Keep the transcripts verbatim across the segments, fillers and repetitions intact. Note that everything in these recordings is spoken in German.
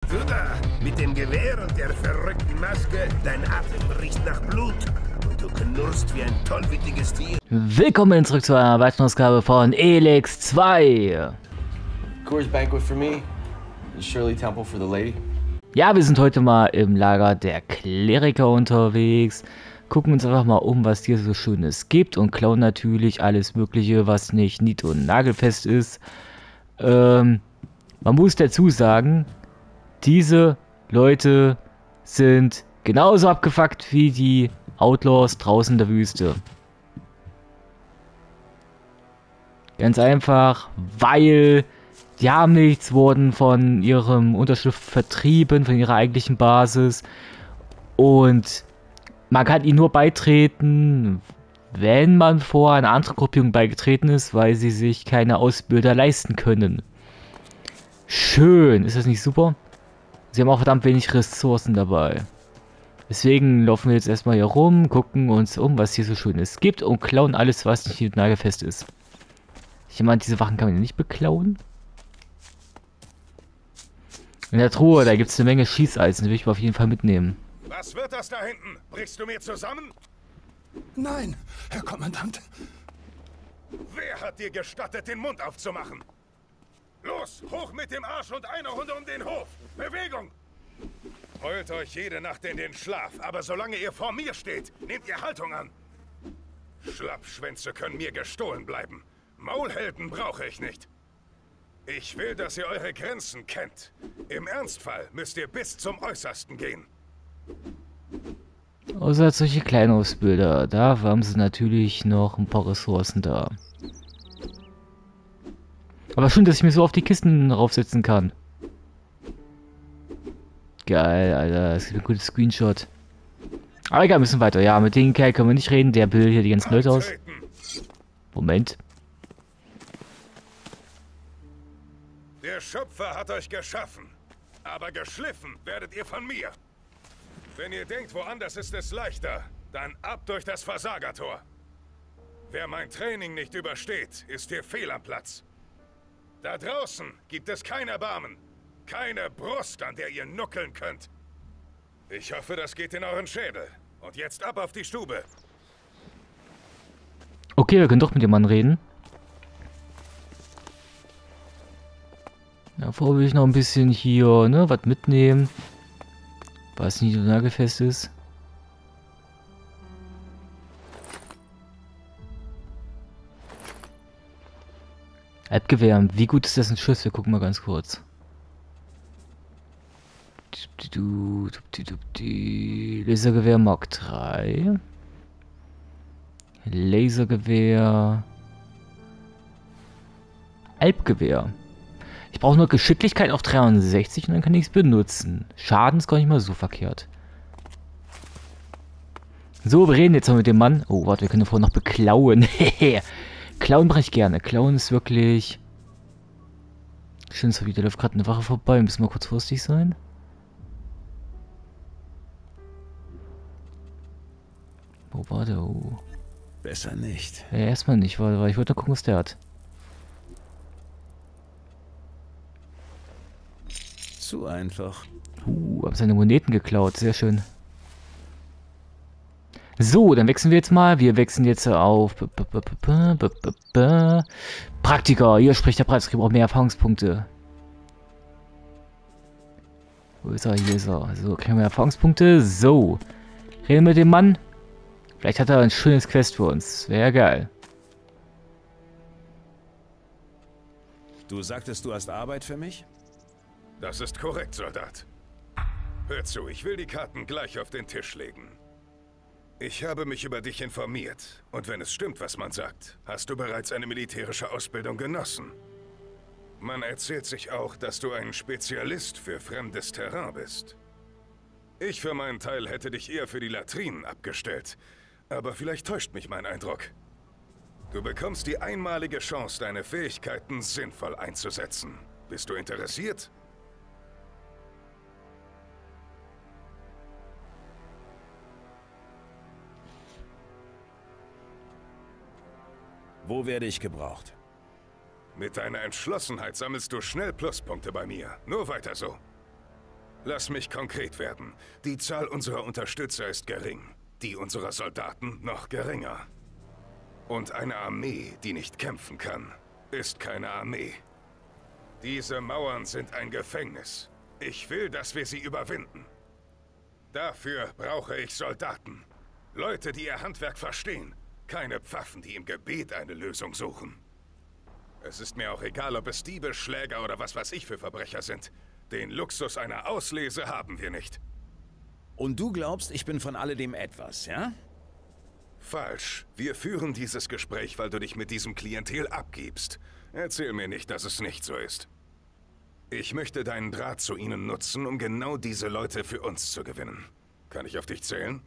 Du da, mit dem Gewehr und der verrückten Maske, dein Atem riecht nach Blut und du knurrst wie ein tollwütiges Tier. Willkommen zurück zu einer weiteren Ausgabe von Elex zwei. Coors Banquet for me, and Shirley Temple for the lady. Ja, wir sind heute mal im Lager der Kleriker unterwegs. Gucken uns einfach mal um, was hier so Schönes gibt und klauen natürlich alles Mögliche, was nicht nied- und nagelfest ist. Ähm, man muss dazu sagen, diese Leute sind genauso abgefuckt wie die Outlaws draußen in der Wüste. Ganz einfach, weil die haben nichts, wurden von ihrem Unterschlupf vertrieben, von ihrer eigentlichen Basis. Und man kann ihnen nur beitreten, wenn man vor einer anderen Gruppierung beigetreten ist, weil sie sich keine Ausbilder leisten können. Schön, ist das nicht super? Sie haben auch verdammt wenig Ressourcen dabei. Deswegen laufen wir jetzt erstmal hier rum, gucken uns um, was hier so Schönes gibt und klauen alles, was nicht nagelfest ist. Ich meine, diese Wachen kann man ja nicht beklauen. In der Truhe, da gibt es eine Menge Schießeisen, die will ich auf jeden Fall mitnehmen. Was wird das da hinten? Brichst du mir zusammen? Nein, Herr Kommandant. Wer hat dir gestattet, den Mund aufzumachen? Los, hoch mit dem Arsch und eine Runde um den Hof. Bewegung! Heult euch jede Nacht in den Schlaf, aber solange ihr vor mir steht, nehmt ihr Haltung an. Schlappschwänze können mir gestohlen bleiben. Maulhelden brauche ich nicht. Ich will, dass ihr eure Grenzen kennt. Im Ernstfall müsst ihr bis zum Äußersten gehen. Außer solche kleinen Ausbilder, da haben sie natürlich noch ein paar Ressourcen da. Aber schön, dass ich mir so auf die Kisten raufsetzen kann. Geil, Alter, das ist ein gutes Screenshot. Aber egal, wir müssen weiter. Ja, mit dem Kerl können wir nicht reden, der bildet hier die ganzen Leute aus. Moment. Der Schöpfer hat euch geschaffen, aber geschliffen werdet ihr von mir. Wenn ihr denkt, woanders ist es leichter, dann ab durch das Versagertor. Wer mein Training nicht übersteht, ist hier fehl am Platz. Da draußen gibt es kein Erbarmen, keine Brust, an der ihr nuckeln könnt. Ich hoffe, das geht in euren Schädel. Und jetzt ab auf die Stube. Okay, wir können doch mit dem Mann reden. Davor will ich noch ein bisschen hier, ne, was mitnehmen. Was nicht so nagelfest ist. Halbgewehr, wie gut ist das ein Schuss? Wir gucken mal ganz kurz. Lasergewehr Mark drei. Lasergewehr. Halbgewehr. Ich brauche nur Geschicklichkeit auf dreiundsechzig und dann kann ich es benutzen. Schaden ist gar nicht mal so verkehrt. So, wir reden jetzt mal mit dem Mann. Oh, warte, wir können vorher noch beklauen. Klauen mache ich gerne. Klauen ist wirklich... Schön, so wieder läuft gerade eine Wache vorbei. Müssen wir kurz vorsichtig sein. Wo war der? Oh. Besser nicht. Ja, erstmal nicht, weil ich wollte nur gucken, was der hat. Zu einfach. Uh, haben seine Moneten geklaut. Sehr schön. So, dann wechseln wir jetzt mal. Wir wechseln jetzt auf Praktiker. Hier spricht der Preis. Ich brauche mehr Erfahrungspunkte. Wo ist er? Hier ist er. So, kriegen wir Erfahrungspunkte. So. Reden mit dem Mann. Vielleicht hat er ein schönes Quest für uns. Wäre geil. Du sagtest, du hast Arbeit für mich? Das ist korrekt, Soldat. Hör zu, ich will die Karten gleich auf den Tisch legen. Ich habe mich über dich informiert. Und wenn es stimmt, was man sagt, hast du bereits eine militärische Ausbildung genossen. Man erzählt sich auch, dass du ein Spezialist für fremdes Terrain bist. Ich für meinen Teil hätte dich eher für die Latrinen abgestellt. Aber vielleicht täuscht mich mein Eindruck. Du bekommst die einmalige Chance, deine Fähigkeiten sinnvoll einzusetzen. Bist du interessiert? Wo werde ich gebraucht? Mit deiner Entschlossenheit sammelst du schnell Pluspunkte bei mir. Nur weiter so. Lass mich konkret werden. Die Zahl unserer Unterstützer ist gering. Die unserer Soldaten noch geringer. Und eine Armee, die nicht kämpfen kann, ist keine Armee. Diese Mauern sind ein Gefängnis. Ich will, dass wir sie überwinden. Dafür brauche ich Soldaten. Leute, die ihr Handwerk verstehen. Keine Pfaffen, die im Gebet eine Lösung suchen. Es ist mir auch egal, ob es Diebe, Schläger oder was weiß ich für Verbrecher sind. Den Luxus einer Auslese haben wir nicht. Und du glaubst, ich bin von alledem etwas, ja? Falsch. Wir führen dieses Gespräch, weil du dich mit diesem Klientel abgibst. Erzähl mir nicht, dass es nicht so ist. Ich möchte deinen Draht zu ihnen nutzen, um genau diese Leute für uns zu gewinnen. Kann ich auf dich zählen?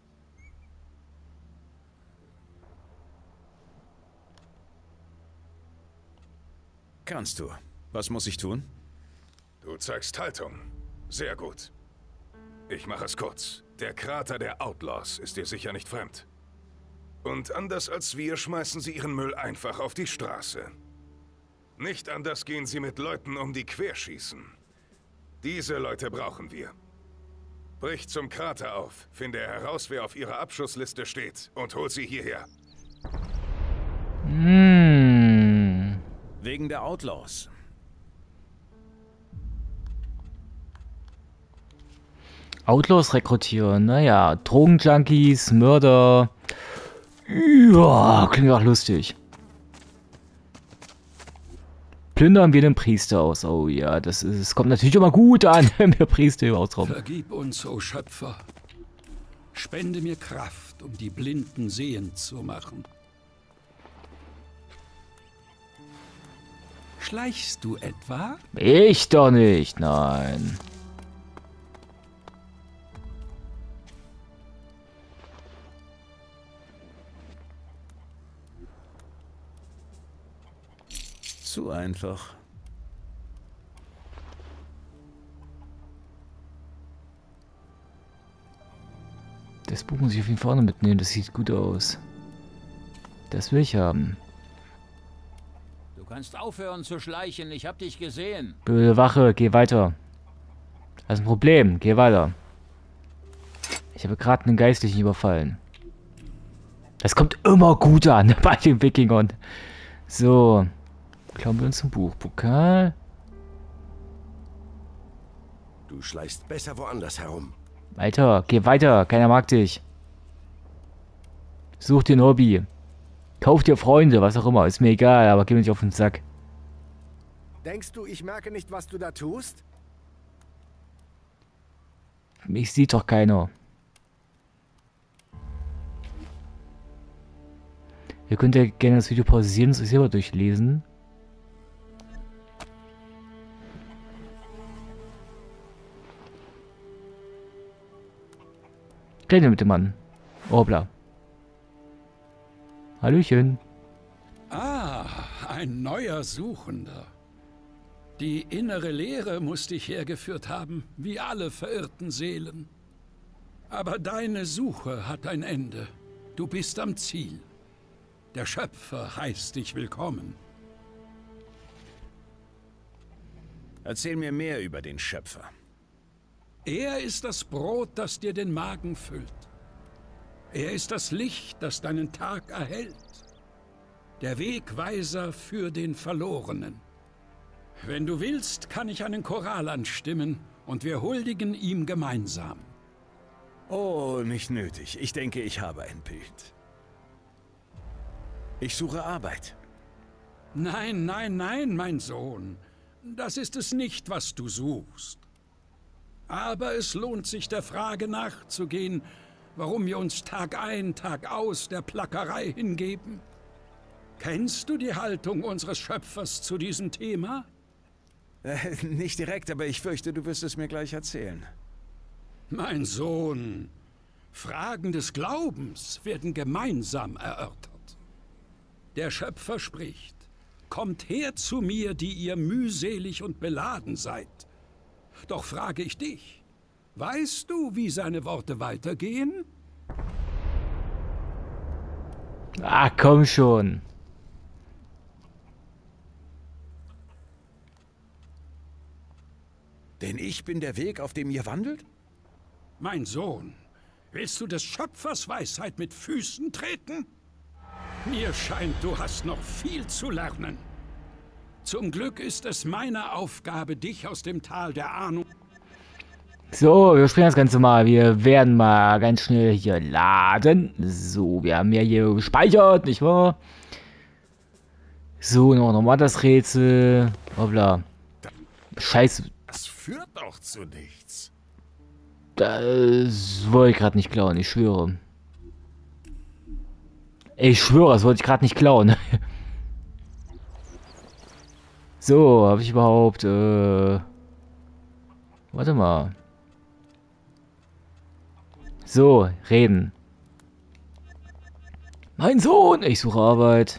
Kannst du. Was muss ich tun? Du zeigst Haltung. Sehr gut. Ich mache es kurz. Der Krater der Outlaws ist dir sicher nicht fremd. Und anders als wir schmeißen sie ihren Müll einfach auf die Straße. Nicht anders gehen sie mit Leuten um, die querschießen. Diese Leute brauchen wir. Brich zum Krater auf, finde heraus, wer auf ihrer Abschussliste steht und hol sie hierher. Hm. Wegen der Outlaws. Outlaws rekrutieren, naja, Drogenjunkies, Mörder. Ja, klingt auch lustig. Plündern wir den Priester aus. Oh ja, das ist, es kommt natürlich immer gut an, wenn wir Priester ausrauben. Vergib uns, o Schöpfer. Spende mir Kraft, um die Blinden sehend zu machen. Schleichst du etwa? Ich doch nicht, nein. Zu einfach. Das Buch muss ich auf jeden Fall noch mitnehmen, das sieht gut aus. Das will ich haben. Du kannst aufhören zu schleichen, ich hab dich gesehen. Böse Wache, geh weiter. Das ist ein Problem, geh weiter. Ich habe gerade einen Geistlichen überfallen. Das kommt immer gut an bei den Wikingern. So. Klauen wir uns ein Buch. Pokal. Du schleichst besser woanders herum. Alter, geh weiter. Keiner mag dich. Such dir ein Hobby. Kauf dir Freunde, was auch immer. Ist mir egal, aber geh mir nicht auf den Sack. Denkst du, ich merke nicht, was du da tust? Mich sieht doch keiner. Ihr könnt ja gerne das Video pausieren und es selber durchlesen. Rede mit dem Mann. Obla. Hallöchen. Ah, ein neuer Suchender. Die innere Leere muss dich hergeführt haben, wie alle verirrten Seelen. Aber deine Suche hat ein Ende. Du bist am Ziel. Der Schöpfer heißt dich willkommen. Erzähl mir mehr über den Schöpfer. Er ist das Brot, das dir den Magen füllt. Er ist das Licht, das deinen Tag erhellt. Der Wegweiser für den Verlorenen. Wenn du willst, kann ich einen Choral anstimmen und wir huldigen ihm gemeinsam. Oh, nicht nötig. Ich denke, ich habe ein Bild. Ich suche Arbeit. Nein, nein, nein, mein Sohn. Das ist es nicht, was du suchst. Aber es lohnt sich, der Frage nachzugehen, warum wir uns Tag ein, Tag aus der Plackerei hingeben. Kennst du die Haltung unseres Schöpfers zu diesem Thema? Äh, nicht direkt, aber ich fürchte, du wirst es mir gleich erzählen. Mein Sohn, Fragen des Glaubens werden gemeinsam erörtert. Der Schöpfer spricht, kommt her zu mir, die ihr mühselig und beladen seid. Doch frage ich dich, weißt du, wie seine Worte weitergehen? Ah, komm schon. Denn ich ich bin der Weg, auf dem ihr wandelt? Mein Sohn, willst du des Schöpfers Weisheit mit Füßen treten? Mir scheint, du hast noch viel zu lernen. Zum Glück ist es meine Aufgabe, dich aus dem Tal der Ahnung... So, wir springen das Ganze mal. Wir werden mal ganz schnell hier laden. So, wir haben ja hier gespeichert, nicht wahr? So, noch nochmal das Rätsel. Hoppla. Scheiße. Das führt doch zu nichts. Das wollte ich gerade nicht klauen, ich schwöre. Ich schwöre, das wollte ich gerade nicht klauen. So, habe ich überhaupt, äh... Warte mal. So, reden. Mein Sohn, ich suche Arbeit.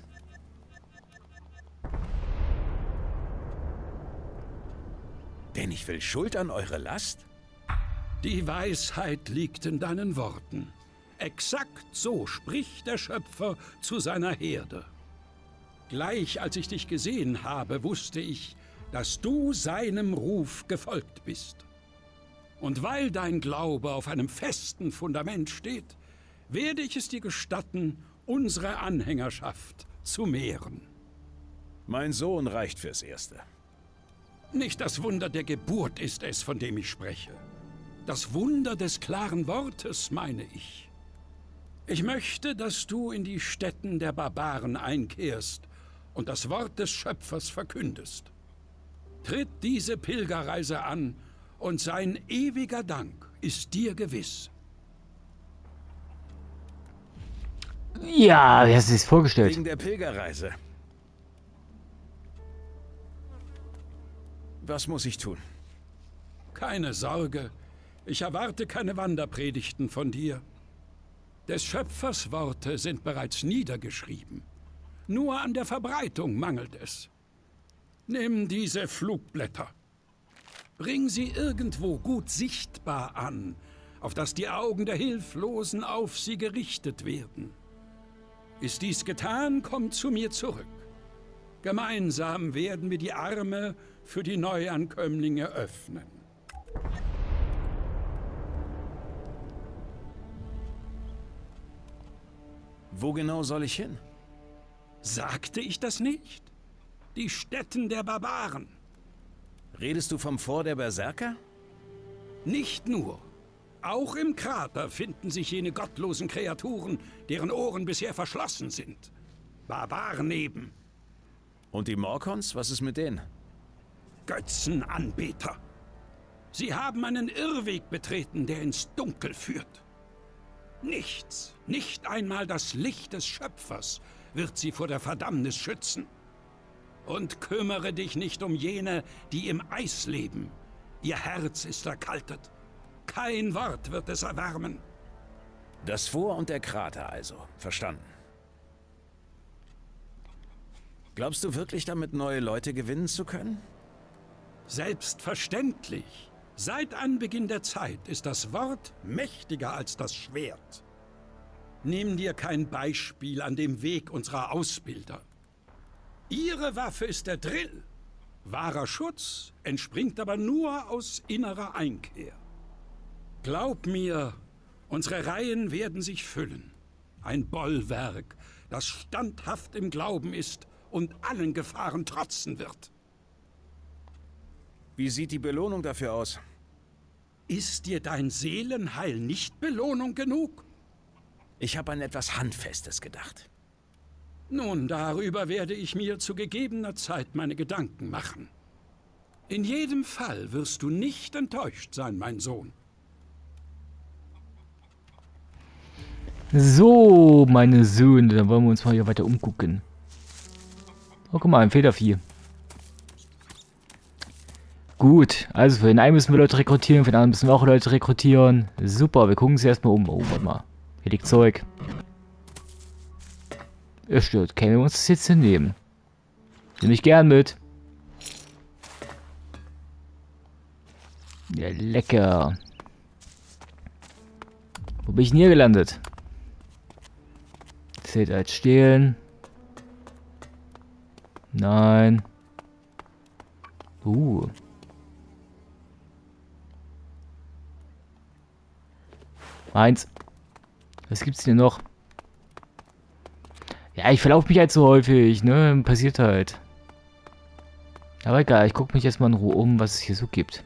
Denn ich will Schuld an eure Last? Die Weisheit liegt in deinen Worten. Exakt so spricht der Schöpfer zu seiner Herde. Gleich als ich dich gesehen habe, wusste ich, dass du seinem Ruf gefolgt bist. Und weil dein Glaube auf einem festen Fundament steht, werde ich es dir gestatten, unsere Anhängerschaft zu mehren. Mein Sohn reicht fürs Erste. Nicht das Wunder der Geburt ist es, von dem ich spreche. Das Wunder des klaren Wortes, meine ich. Ich möchte, dass du in die Stätten der Barbaren einkehrst und das Wort des Schöpfers verkündest. Tritt diese Pilgerreise an, und sein ewiger Dank ist dir gewiss. Ja, wie hast du es vorgestellt? Wegen der Pilgerreise. Was muss ich tun? Keine Sorge, ich erwarte keine Wanderpredigten von dir. Des Schöpfers Worte sind bereits niedergeschrieben. Nur an der Verbreitung mangelt es. Nimm diese Flugblätter. Bring sie irgendwo gut sichtbar an, auf dass die Augen der Hilflosen auf sie gerichtet werden. Ist dies getan, komm zu mir zurück. Gemeinsam werden wir die Arme für die Neuankömmlinge öffnen. Wo genau soll ich hin? Sagte ich das nicht? Die Stätten der Barbaren. Redest du vom Fort der Berserker? Nicht nur. Auch im Krater finden sich jene gottlosen Kreaturen, deren Ohren bisher verschlossen sind. Barbaren eben. Und die Morkons, was ist mit denen? Götzenanbeter. Sie haben einen Irrweg betreten, der ins Dunkel führt. Nichts, nicht einmal das Licht des Schöpfers, wird sie vor der Verdammnis schützen. Und kümmere dich nicht um jene, die im Eis leben. Ihr Herz ist erkaltet. Kein Wort wird es erwärmen. Das Fort und der Krater also. Verstanden. Glaubst du wirklich damit, neue Leute gewinnen zu können? Selbstverständlich. Seit Anbeginn der Zeit ist das Wort mächtiger als das Schwert. Nimm dir kein Beispiel an dem Weg unserer Ausbilder. Ihre Waffe ist der Drill. Wahrer Schutz entspringt aber nur aus innerer Einkehr. Glaub mir, unsere Reihen werden sich füllen. Ein Bollwerk, das standhaft im Glauben ist und allen Gefahren trotzen wird. Wie sieht die Belohnung dafür aus? Ist dir dein Seelenheil nicht Belohnung genug? Ich habe an etwas Handfestes gedacht. Nun, darüber werde ich mir zu gegebener Zeit meine Gedanken machen. In jedem Fall wirst du nicht enttäuscht sein, mein Sohn. So, meine Söhne, dann wollen wir uns mal hier weiter umgucken. Oh, guck mal, ein Federvieh. Gut, also für den einen müssen wir Leute rekrutieren, für den anderen müssen wir auch Leute rekrutieren. Super, wir gucken uns erstmal um. Oh, warte mal. Hier liegt Zeug. Es stört, können wir uns das jetzt hinnehmen? Nehme ich gern mit. Ja, lecker. Wo bin ich denn hier gelandet? Zählt als stehlen. Nein. Uh. Meins. Was gibt's denn noch? Ja, ich verlaufe mich halt so häufig, ne? Passiert halt. Aber egal, ich gucke mich jetzt mal in Ruhe um, was es hier so gibt.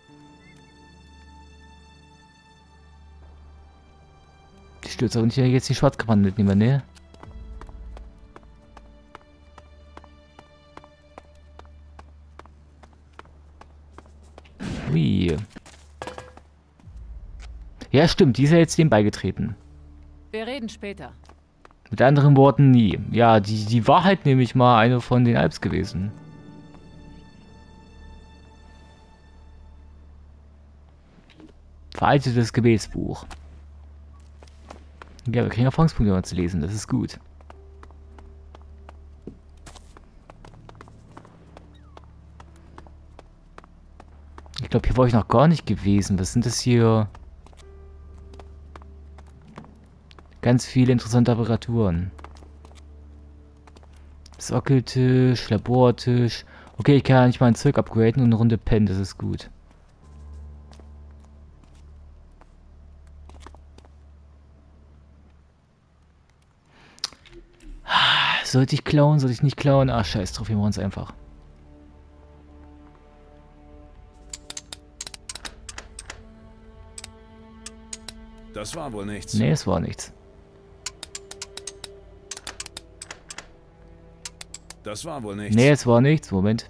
Ich stürze auch nicht, wenn ich jetzt die Schwarzkammer mitnehme, ne? Ui. Ja, stimmt, die ist ja jetzt dem beigetreten. Wir reden später. Mit anderen Worten, nie. Ja, die, die war halt nämlich mal eine von den Alps gewesen. Veraltetes Gebetsbuch. Ja, wir kriegen Erfahrungspunkte mal zu lesen, das ist gut. Ich glaube, hier war ich noch gar nicht gewesen. Was sind das hier? Ganz viele interessante Apparaturen. Sockeltisch, Labortisch. Okay, ich kann nicht mal ein Zeug upgraden und eine Runde pennen, das ist gut. Sollte ich klauen, sollte ich nicht klauen? Ach, scheiß drauf, wir machen es einfach. Das war wohl nichts. Nee, es war nichts. Das war wohl nichts. Nee, es war nichts. Moment.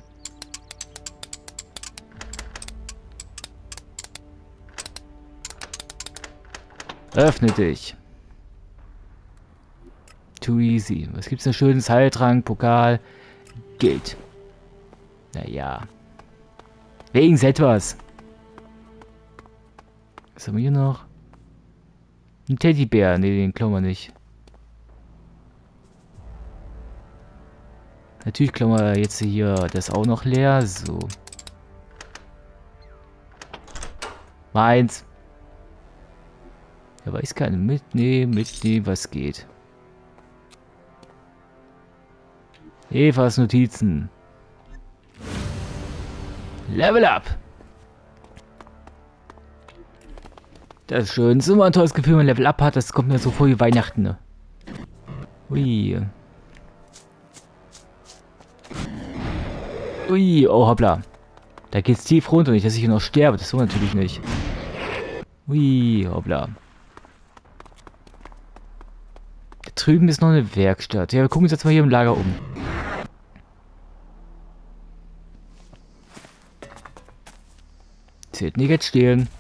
Öffne dich. Too easy. Was gibt's denn schönes? Heiltrank, Pokal, Geld. Naja. Wegen etwas. Was haben wir hier noch? Ein Teddybär. Ne, den klauen wir nicht. Natürlich klauen wir jetzt hier das auch noch leer. So. Meins. Ja, aber ich kann mitnehmen, mitnehmen, was geht. Evas Notizen. Level up. Das ist schön. Das ist immer ein tolles Gefühl, wenn man Level up hat. Das kommt mir so vor wie Weihnachten. Ne? Ui. Ui, oh hoppla. Da geht's tief runter. Nicht, dass ich hier noch sterbe. Das so natürlich nicht. Ui, hoppla. Da drüben ist noch eine Werkstatt. Ja, wir gucken uns jetzt mal hier im Lager um. Zählt nicht jetzt stehlen.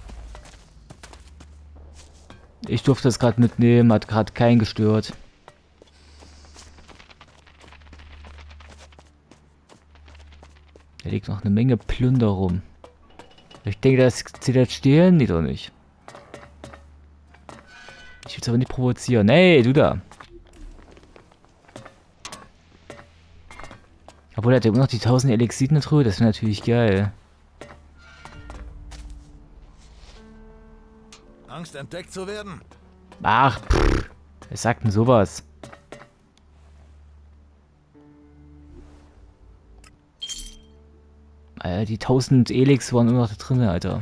Ich durfte das gerade mitnehmen, hat gerade keinen gestört. Da liegt noch eine Menge Plunder rum. Ich denke, das zählt jetzt stehlen? Nee, doch nicht. Ich will es aber nicht provozieren. Hey, du da. Obwohl, er hat ja immer noch die tausend Elixir in der Truhe. Das wäre natürlich geil. Angst, entdeckt zu werden? Ach, pff. Wer sagt denn sowas? Alter, die tausend Elix waren immer noch da drin, Alter.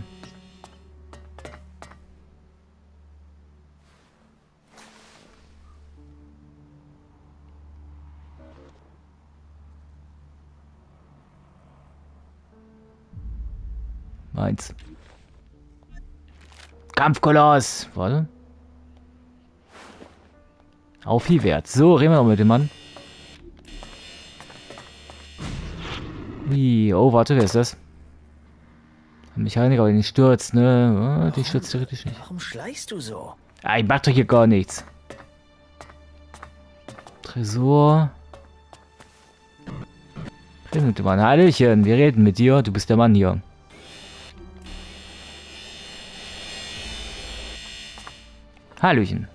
Meins. Kampfkoloss! Warte. Auf viel Wert. So, reden wir noch mit dem Mann. Wie? Oh, warte, wer ist das? Ein Mechaniker, aber den stürzt, ne? Oh, die stürzt theoretisch nicht. Warum schleichst du so? Ah, ich mach doch hier gar nichts. Tresor. Reden mit dem Mann. Hallöchen, wir reden mit dir. Du bist der Mann hier. Hallöchen.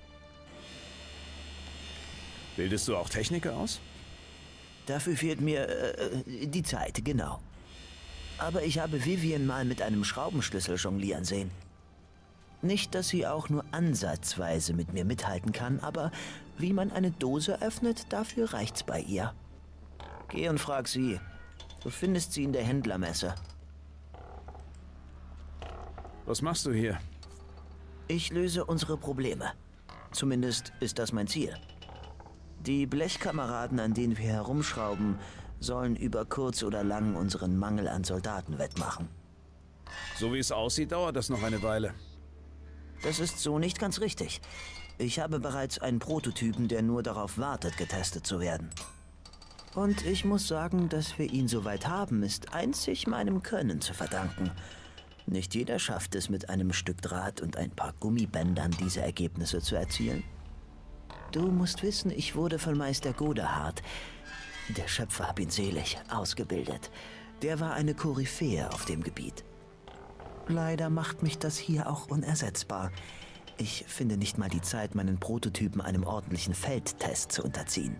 Bildest du auch Techniker aus? Dafür fehlt mir äh, die Zeit, genau. Aber ich habe Vivian mal mit einem Schraubenschlüssel jonglieren sehen. Nicht, dass sie auch nur ansatzweise mit mir mithalten kann, aber wie man eine Dose öffnet, dafür reicht's bei ihr. Geh und frag sie. Du findest sie in der Händlermesse. Was machst du hier? Ich löse unsere Probleme. Zumindest ist das mein Ziel. Die Blechkameraden, an denen wir herumschrauben, sollen über kurz oder lang unseren Mangel an Soldaten wettmachen. So wie es aussieht, dauert das noch eine Weile. Das ist so nicht ganz richtig. Ich habe bereits einen Prototypen, der nur darauf wartet, getestet zu werden. Und ich muss sagen, dass wir ihn soweit haben, ist einzig meinem Können zu verdanken. Nicht jeder schafft es, mit einem Stück Draht und ein paar Gummibändern diese Ergebnisse zu erzielen. Du musst wissen, ich wurde von Meister Godehard, der Schöpfer hab ihn selig, ausgebildet. Der war eine Koryphäe auf dem Gebiet. Leider macht mich das hier auch unersetzbar. Ich finde nicht mal die Zeit, meinen Prototypen einem ordentlichen Feldtest zu unterziehen.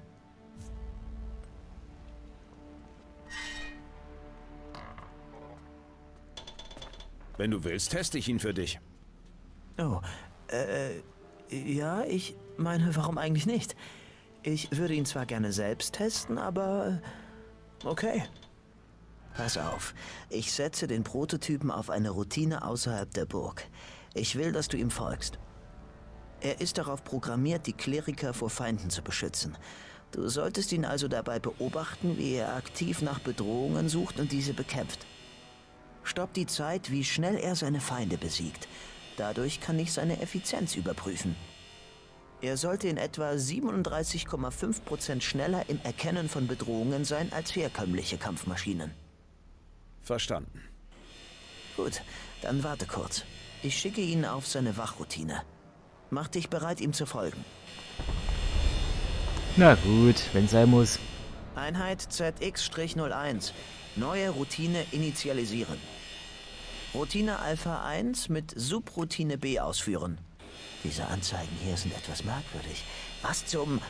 Wenn du willst, teste ich ihn für dich. Oh, äh, ja, ich meine, warum eigentlich nicht? Ich würde ihn zwar gerne selbst testen, aber okay. Pass auf, ich setze den Prototypen auf eine Routine außerhalb der Burg. Ich will, dass du ihm folgst. Er ist darauf programmiert, die Kleriker vor Feinden zu beschützen. Du solltest ihn also dabei beobachten, wie er aktiv nach Bedrohungen sucht und diese bekämpft. Stopp die Zeit, wie schnell er seine Feinde besiegt. Dadurch kann ich seine Effizienz überprüfen. Er sollte in etwa siebenunddreißig Komma fünf Prozent schneller im Erkennen von Bedrohungen sein als herkömmliche Kampfmaschinen. Verstanden. Gut, dann warte kurz. Ich schicke ihn auf seine Wachroutine. Mach dich bereit, ihm zu folgen. Na gut, wenn sein muss. Einheit Z X null eins. Neue Routine initialisieren. Routine Alpha eins mit Subroutine B ausführen. Diese Anzeigen hier sind etwas merkwürdig. Was zum...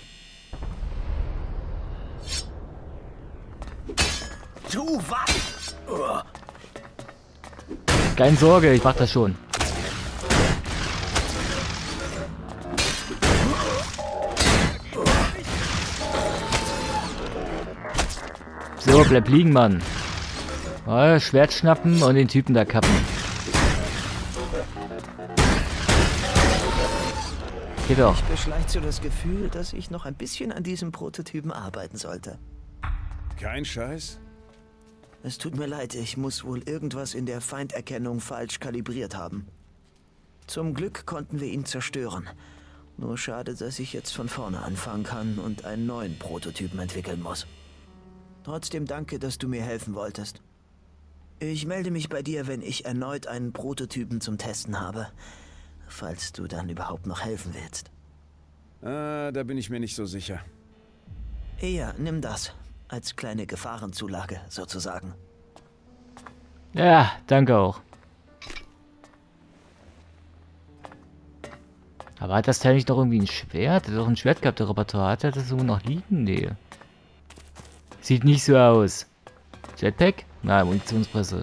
Du was? Oh. Keine Sorge, ich mach das schon. So, bleib liegen, Mann. Oh, Schwert schnappen und den Typen da kappen. Geht doch. Ich beschleicht so das Gefühl, dass ich noch ein bisschen an diesem Prototypen arbeiten sollte. Kein Scheiß? Es tut mir leid, ich muss wohl irgendwas in der Feinderkennung falsch kalibriert haben. Zum Glück konnten wir ihn zerstören. Nur schade, dass ich jetzt von vorne anfangen kann und einen neuen Prototypen entwickeln muss. Trotzdem danke, dass du mir helfen wolltest. Ich melde mich bei dir, wenn ich erneut einen Prototypen zum Testen habe. Falls du dann überhaupt noch helfen willst. Ah, da bin ich mir nicht so sicher. Ja, nimm das. Als kleine Gefahrenzulage, sozusagen. Ja, danke auch. Aber hat das Teil nicht noch irgendwie ein Schwert? Hat er doch ein Schwert gehabt, der Roboter. Hat er das so noch liegen? Nee. Sieht nicht so aus. Jetpack? Nein, Munitionspresse.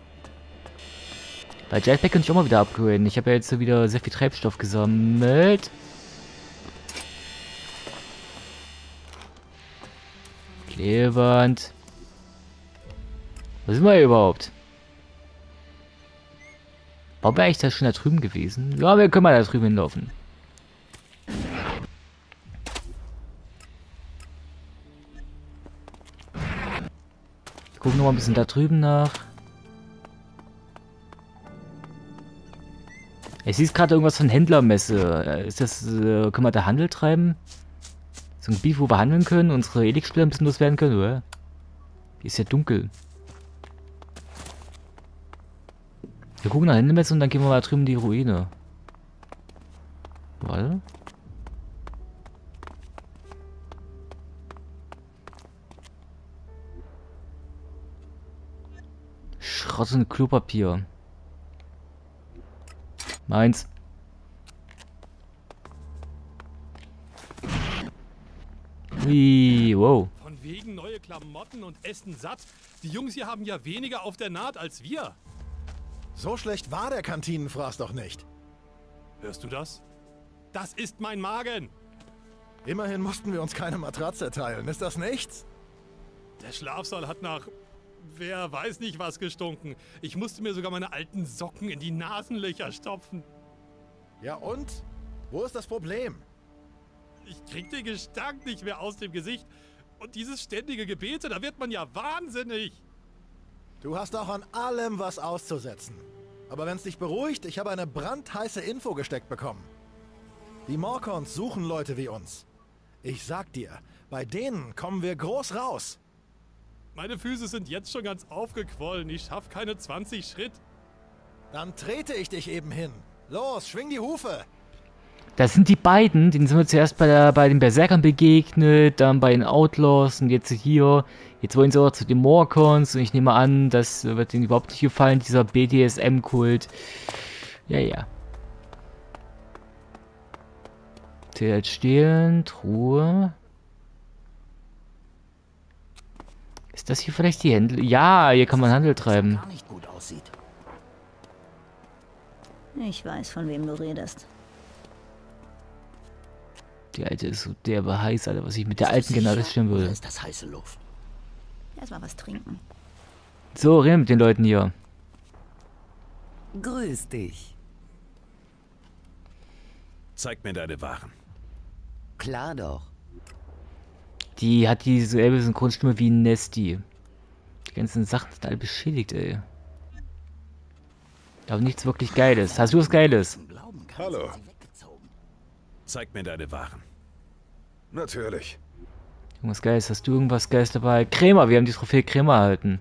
Bei Jetpack kann ich auch mal wieder upgraden. Ich habe ja jetzt so wieder sehr viel Treibstoff gesammelt. Klebeband. Wo sind wir hier überhaupt? Warum wäre ich da schon da drüben gewesen? Ja, wir können mal da drüben hinlaufen. Wir gucken noch mal ein bisschen da drüben nach. Ich sehe gerade irgendwas von Händlermesse. Ist das, äh, können wir da Handel treiben? So ein Gebiet, wo wir handeln können, unsere Elixspieler ein bisschen loswerden können, oder? Hier ist ja dunkel. Wir gucken nach Händlermesse und dann gehen wir mal drüben in die Ruine. Warte. Schrott und Klopapier. Meins. Ui, wow. Von wegen neue Klamotten und Essen satt. Die Jungs hier haben ja weniger auf der Naht als wir. So schlecht war der Kantinenfraß doch nicht. Hörst du das? Das ist mein Magen. Immerhin mussten wir uns keine Matratze teilen. Ist das nichts? Der Schlafsaal hat nach... wer weiß nicht was gestunken. Ich musste mir sogar meine alten Socken in die Nasenlöcher stopfen. Ja und? Wo ist das Problem? Ich krieg den Gestank nicht mehr aus dem Gesicht. Und dieses ständige Gebete, da wird man ja wahnsinnig. Du hast auch an allem was auszusetzen. Aber wenn es dich beruhigt, ich habe eine brandheiße Info gesteckt bekommen. Die Morkons suchen Leute wie uns. Ich sag dir, bei denen kommen wir groß raus. Meine Füße sind jetzt schon ganz aufgequollen. Ich schaff keine zwanzig Schritt. Dann trete ich dich eben hin. Los, schwing die Hufe. Das sind die beiden, denen sind wir zuerst bei, der, bei den Berserkern begegnet, dann bei den Outlaws und jetzt hier. Jetzt wollen sie auch zu den Morkons und ich nehme an, das wird ihnen überhaupt nicht gefallen, dieser B D S M-Kult. Ja, ja. Zählt stehlen, Truhe. Ist das hier vielleicht die Händel? Ja, hier kann man Handel treiben. Gar nicht gut aussieht. Ich weiß, von wem du redest. Die alte ist so derbe heiß, Alter, was ich mit der alten genau das stimmen würde. Ist das heiße Luft? Erstmal was trinken. So, reden mit den Leuten hier. Grüß dich. Zeig mir deine Waren. Klar doch. Die hat dieselbe Synchronstimme wie Nesty. Die ganzen Sachen sind alle beschädigt, ey. Aber nichts wirklich Geiles. Hast du was Geiles? Hallo. Zeig mir deine Waren. Natürlich. Irgendwas Geiles. Hast du irgendwas Geiles dabei? Krämer. Wir haben die Trophäe Krämer erhalten.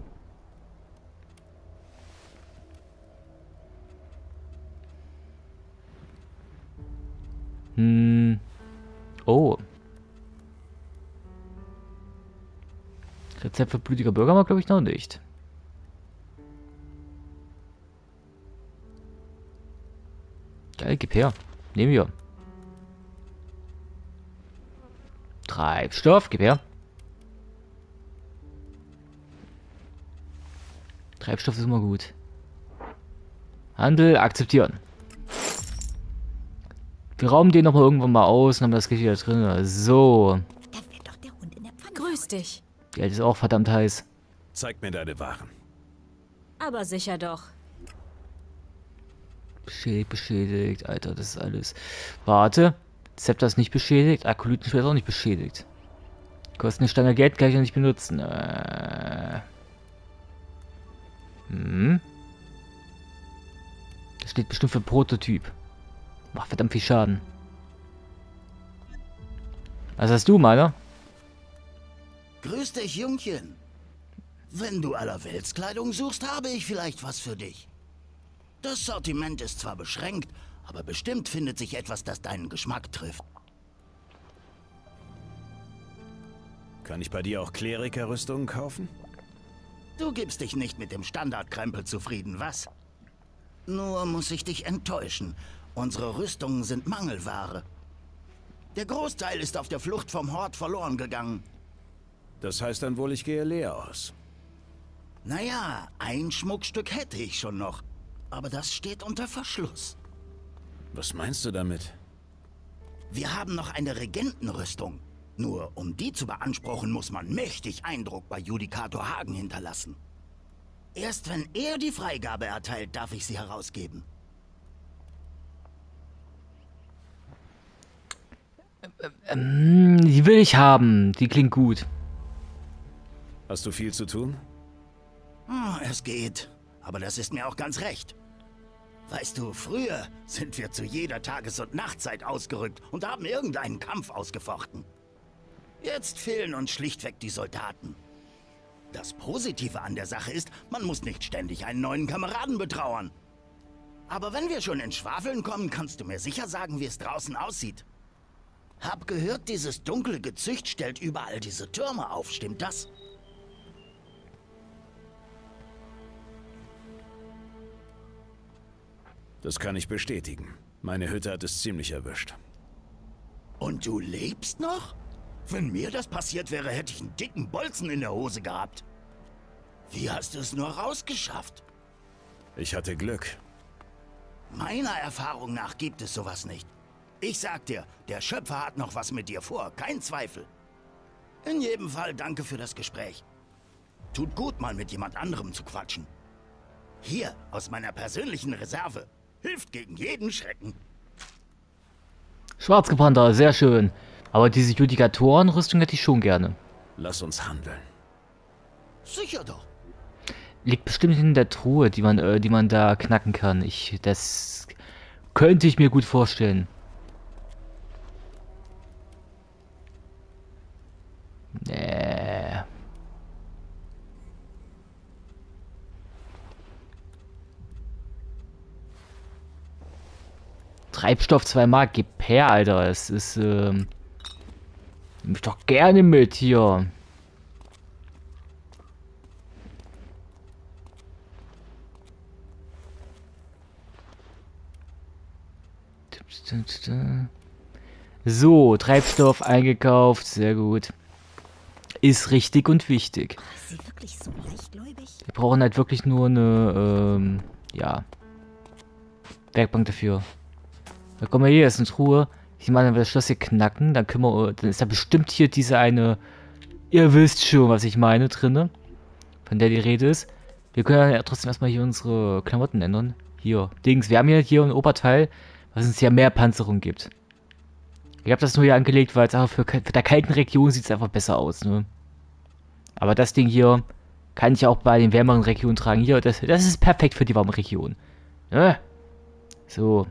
Hm. Oh. Rezept für blutiger Bürger war, glaube ich, noch nicht. Geil, gib her. Nehmen wir. Treibstoff, gib her. Treibstoff ist immer gut. Handel, akzeptieren. Wir rauben den noch mal irgendwann mal aus und haben das richtig da drin. So. Grüß dich. Die alte ist auch verdammt heiß. Zeig mir deine Waren. Aber sicher doch. Beschädigt, beschädigt. Alter, das ist alles. Warte. Zepter ist nicht beschädigt. Akolytenschwert ist auch nicht beschädigt. Kostet eine Stange Geld, kann ich ja nicht benutzen. Äh. Hm. Das steht bestimmt für Prototyp. Macht verdammt viel Schaden. Was hast du, meiner? Grüß dich, Jungchen. Wenn du Allerweltskleidung suchst, habe ich vielleicht was für dich. Das Sortiment ist zwar beschränkt, aber bestimmt findet sich etwas, das deinen Geschmack trifft. Kann ich bei dir auch Klerikerrüstungen kaufen? Du gibst dich nicht mit dem Standardkrempel zufrieden, was? Nur muss ich dich enttäuschen. Unsere Rüstungen sind Mangelware. Der Großteil ist auf der Flucht vom Hort verloren gegangen. Das heißt dann wohl, ich gehe leer aus. Naja, ein Schmuckstück hätte ich schon noch. Aber das steht unter Verschluss. Was meinst du damit? Wir haben noch eine Regentenrüstung. Nur um die zu beanspruchen, muss man mächtig Eindruck bei Judikator Hagen hinterlassen. Erst wenn er die Freigabe erteilt, darf ich sie herausgeben. Ähm, die will ich haben. Die klingt gut. Hast du viel zu tun? Oh, es geht. Aber das ist mir auch ganz recht. Weißt du, früher sind wir zu jeder Tages- und Nachtzeit ausgerückt und haben irgendeinen Kampf ausgefochten. Jetzt fehlen uns schlichtweg die Soldaten. Das Positive an der Sache ist, man muss nicht ständig einen neuen Kameraden betrauern. Aber wenn wir schon in Schwafeln kommen, kannst du mir sicher sagen, wie es draußen aussieht. Hab gehört, dieses dunkle Gezücht stellt überall diese Türme auf, stimmt das? Das kann ich bestätigen. Meine Hütte hat es ziemlich erwischt. Und du lebst noch? Wenn mir das passiert wäre, hätte ich einen dicken Bolzen in der Hose gehabt. Wie hast du es nur rausgeschafft? Ich hatte Glück. Meiner Erfahrung nach gibt es sowas nicht. Ich sag dir, der Schöpfer hat noch was mit dir vor, kein Zweifel. In jedem Fall danke für das Gespräch. Tut gut, mal mit jemand anderem zu quatschen. Hier, aus meiner persönlichen Reserve. Hilft gegen jeden Schrecken. Schwarzgebrannter, sehr schön. Aber diese Judikatoren-Rüstung hätte ich schon gerne. Lass uns handeln. Sicher doch. Liegt bestimmt in der Truhe, die man, äh, die man da knacken kann. Ich, das könnte ich mir gut vorstellen. Nee. Treibstoff zwei Mark, gib her, Alter. Es ist, ähm... Nimm mich doch gerne mit hier. So, Treibstoff eingekauft, sehr gut. Ist richtig und wichtig. Ist sie wirklich so leichtgläubig? Wir brauchen halt wirklich nur eine, ähm, ja, Werkbank dafür. Da kommen wir hier, ist eine Truhe. Ich meine, wenn wir das Schloss hier knacken, dann können wir, dann ist da bestimmt hier diese eine, ihr wisst schon, was ich meine, drinne, von der die Rede ist. Wir können ja trotzdem erstmal hier unsere Klamotten ändern. Hier, Dings, wir haben hier, hier ein Oberteil, was uns ja mehr Panzerung gibt. Ich habe das nur hier angelegt, weil es einfach für, für der kalten Region sieht es einfach besser aus, ne? Aber das Ding hier kann ich auch bei den wärmeren Regionen tragen. Hier, das, das ist perfekt für die warme Region. Ne? So.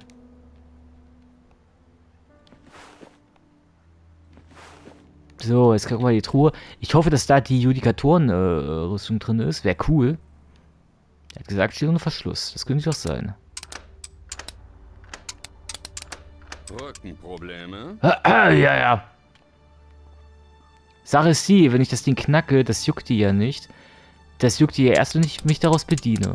So, jetzt gucken wir die Truhe. Ich hoffe, dass da die Judikatoren-Rüstung äh, drin ist. Wäre cool. Er hat gesagt, steht ohne Verschluss. Das könnte doch sein. Rückenprobleme? Ah, ah, ja, ja. Sache ist die, wenn ich das Ding knacke, das juckt die ja nicht. Das juckt die ja erst, wenn ich mich daraus bediene.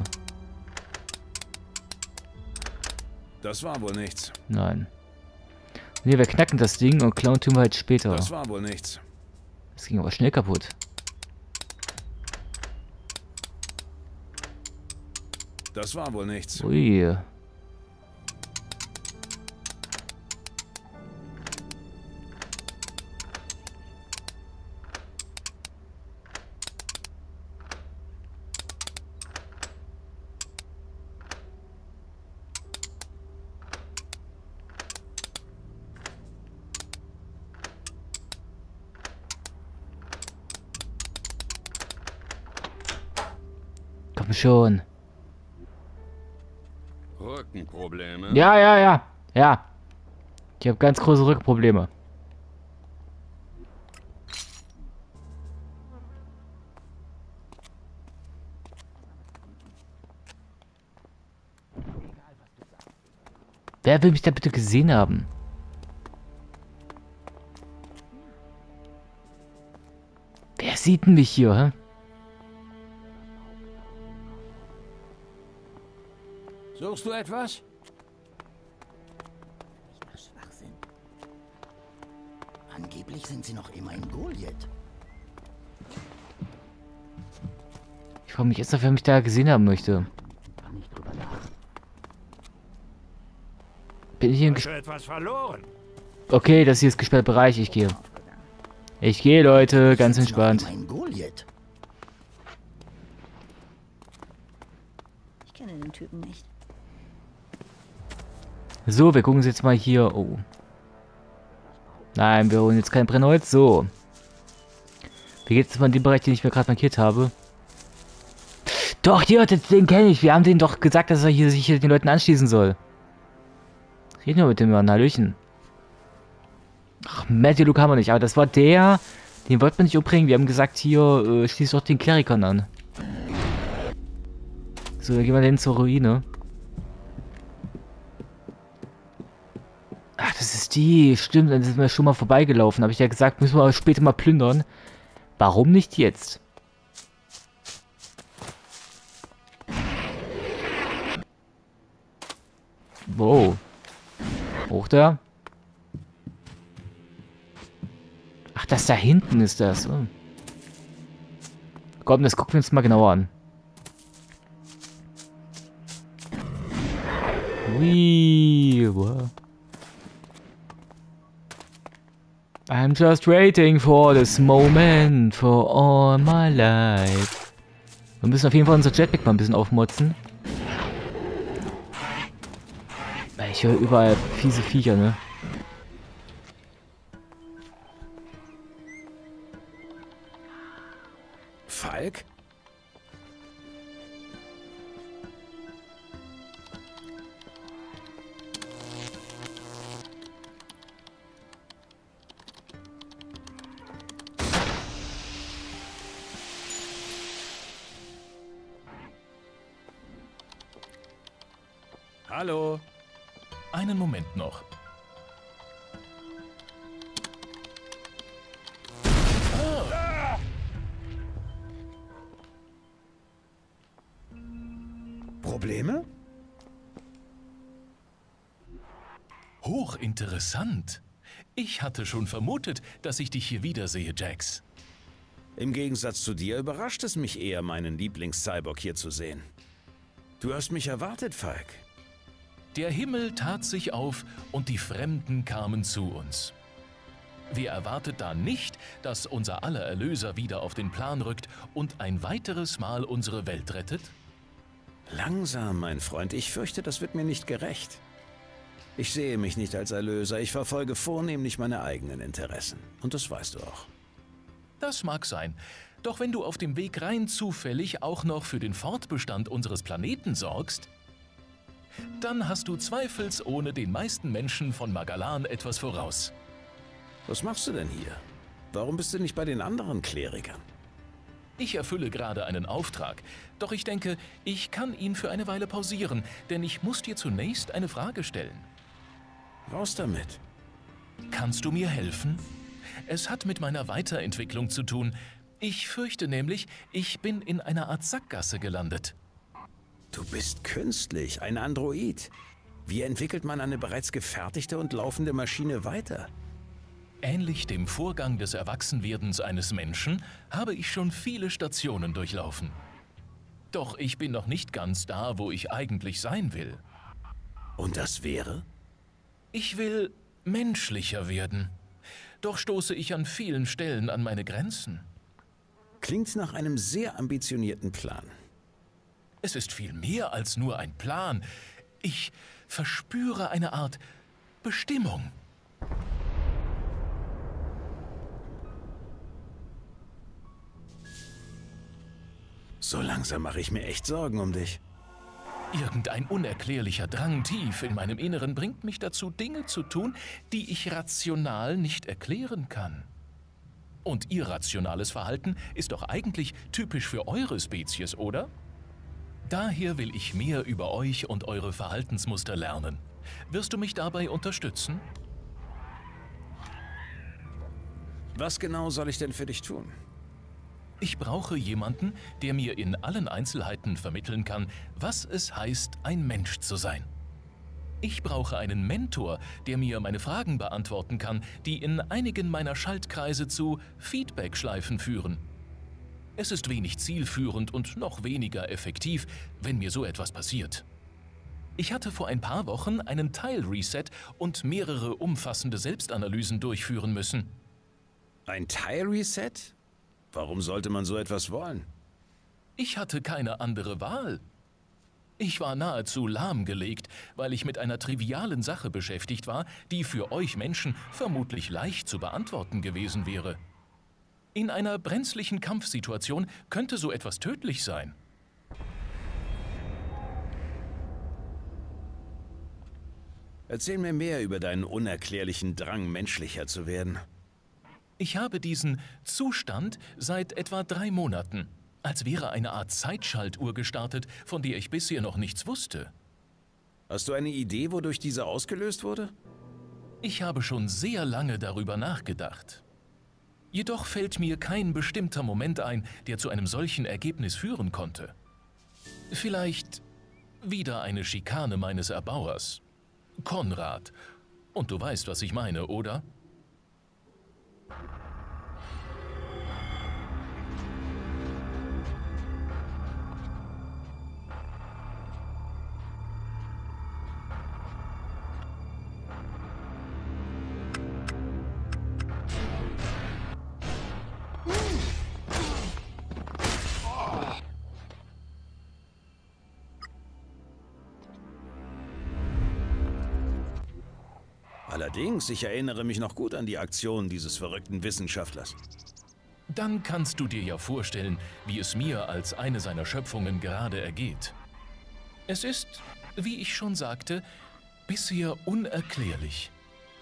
Das war wohl nichts. Nein. Ne, wir knacken das Ding und klauen tun wir halt später. Das war wohl nichts. Das ging aber schnell kaputt. Das war wohl nichts. Ui. Komm schon. Rückenprobleme? Ja, ja, ja. Ja. Ich habe ganz große Rückenprobleme. Wer will mich da bitte gesehen haben? Wer sieht denn mich hier, hä? Suchst du etwas? Schwachsinn. Angeblich sind sie noch immer in Goliath. Ich frage mich jetzt noch, wer mich da gesehen haben möchte. Bin ich hier im Ges etwas verloren? Okay, das hier ist gesperrter Bereich. Ich gehe. Ich gehe, Leute. Ganz entspannt. Ich kenne den Typen nicht. So, wir gucken uns jetzt mal hier. Oh. Nein, wir holen jetzt kein Brennholz. So. Wie geht es mal in den Bereich, den ich mir gerade markiert habe? Doch, hier, den kenne ich. Wir haben denen doch gesagt, dass er hier sich hier den Leuten anschließen soll. Reden wir mit dem Mann. Hallöchen. Ach, Matthew Luke haben wir nicht. Aber das war der. Den wollten wir nicht umbringen. Wir haben gesagt, hier, äh, schließ doch den Klerikern an. So, dann gehen wir denn zur Ruine. Ach, das ist die. Stimmt, dann sind wir schon mal vorbeigelaufen. Habe ich ja gesagt, müssen wir später mal plündern. Warum nicht jetzt? Wow. Hoch da. Ach, das da hinten ist das. Oh. Komm, das gucken wir uns mal genauer an. Wee. Wow. I'm just waiting for this moment for all my life. Wir müssen auf jeden Fall unser Jetpack mal ein bisschen aufmotzen. Ich höre überall fiese Viecher, ne? Falk? Hallo? Einen Moment noch. Ah! Probleme? Hochinteressant. Ich hatte schon vermutet, dass ich dich hier wiedersehe, Jax. Im Gegensatz zu dir überrascht es mich eher, meinen Lieblings-Cyborg hier zu sehen. Du hast mich erwartet, Falk. Der Himmel tat sich auf und die Fremden kamen zu uns. Wer erwartet da nicht, dass unser aller Erlöser wieder auf den Plan rückt und ein weiteres Mal unsere Welt rettet? Langsam, mein Freund, ich fürchte, das wird mir nicht gerecht. Ich sehe mich nicht als Erlöser, ich verfolge vornehmlich meine eigenen Interessen. Und das weißt du auch. Das mag sein. Doch wenn du auf dem Weg rein zufällig auch noch für den Fortbestand unseres Planeten sorgst, dann hast du zweifelsohne den meisten Menschen von Magalan etwas voraus. Was machst du denn hier? Warum bist du nicht bei den anderen Klerikern? Ich erfülle gerade einen Auftrag, doch ich denke, ich kann ihn für eine Weile pausieren, denn ich muss dir zunächst eine Frage stellen. Raus damit. Kannst du mir helfen? Es hat mit meiner Weiterentwicklung zu tun. Ich fürchte nämlich, ich bin in einer Art Sackgasse gelandet. Du bist künstlich, ein Android. Wie entwickelt man eine bereits gefertigte und laufende Maschine weiter? Ähnlich dem Vorgang des Erwachsenwerdens eines Menschen habe ich schon viele Stationen durchlaufen. Doch ich bin noch nicht ganz da, wo ich eigentlich sein will. Und das wäre? Ich will menschlicher werden. Doch stoße ich an vielen Stellen an meine Grenzen. Klingt nach einem sehr ambitionierten Plan. Es ist viel mehr als nur ein Plan. Ich verspüre eine Art Bestimmung. So langsam mache ich mir echt Sorgen um dich. Irgendein unerklärlicher Drang tief in meinem Inneren bringt mich dazu, Dinge zu tun, die ich rational nicht erklären kann. Und irrationales Verhalten ist doch eigentlich typisch für eure Spezies, oder? Daher will ich mehr über euch und eure Verhaltensmuster lernen. Wirst du mich dabei unterstützen? Was genau soll ich denn für dich tun? Ich brauche jemanden, der mir in allen Einzelheiten vermitteln kann, was es heißt, ein Mensch zu sein. Ich brauche einen Mentor, der mir meine Fragen beantworten kann, die in einigen meiner Schaltkreise zu Feedback-Schleifen führen. Es ist wenig zielführend und noch weniger effektiv, wenn mir so etwas passiert. Ich hatte vor ein paar Wochen einen Teil-Reset und mehrere umfassende Selbstanalysen durchführen müssen. Ein Teil-Reset? Warum sollte man so etwas wollen? Ich hatte keine andere Wahl. Ich war nahezu lahmgelegt, weil ich mit einer trivialen Sache beschäftigt war, die für euch Menschen vermutlich leicht zu beantworten gewesen wäre. In einer brenzlichen Kampfsituation könnte so etwas tödlich sein. Erzähl mir mehr über deinen unerklärlichen Drang, menschlicher zu werden. Ich habe diesen Zustand seit etwa drei Monaten, als wäre eine Art Zeitschaltuhr gestartet, von der ich bisher noch nichts wusste. Hast du eine Idee, wodurch diese ausgelöst wurde? Ich habe schon sehr lange darüber nachgedacht. Jedoch fällt mir kein bestimmter Moment ein, der zu einem solchen Ergebnis führen konnte. Vielleicht wieder eine Schikane meines Erbauers, Konrad. Und du weißt, was ich meine, oder? Allerdings, ich erinnere mich noch gut an die Aktion dieses verrückten Wissenschaftlers. Dann kannst du dir ja vorstellen, wie es mir als eine seiner Schöpfungen gerade ergeht. Es ist, wie ich schon sagte, bisher unerklärlich.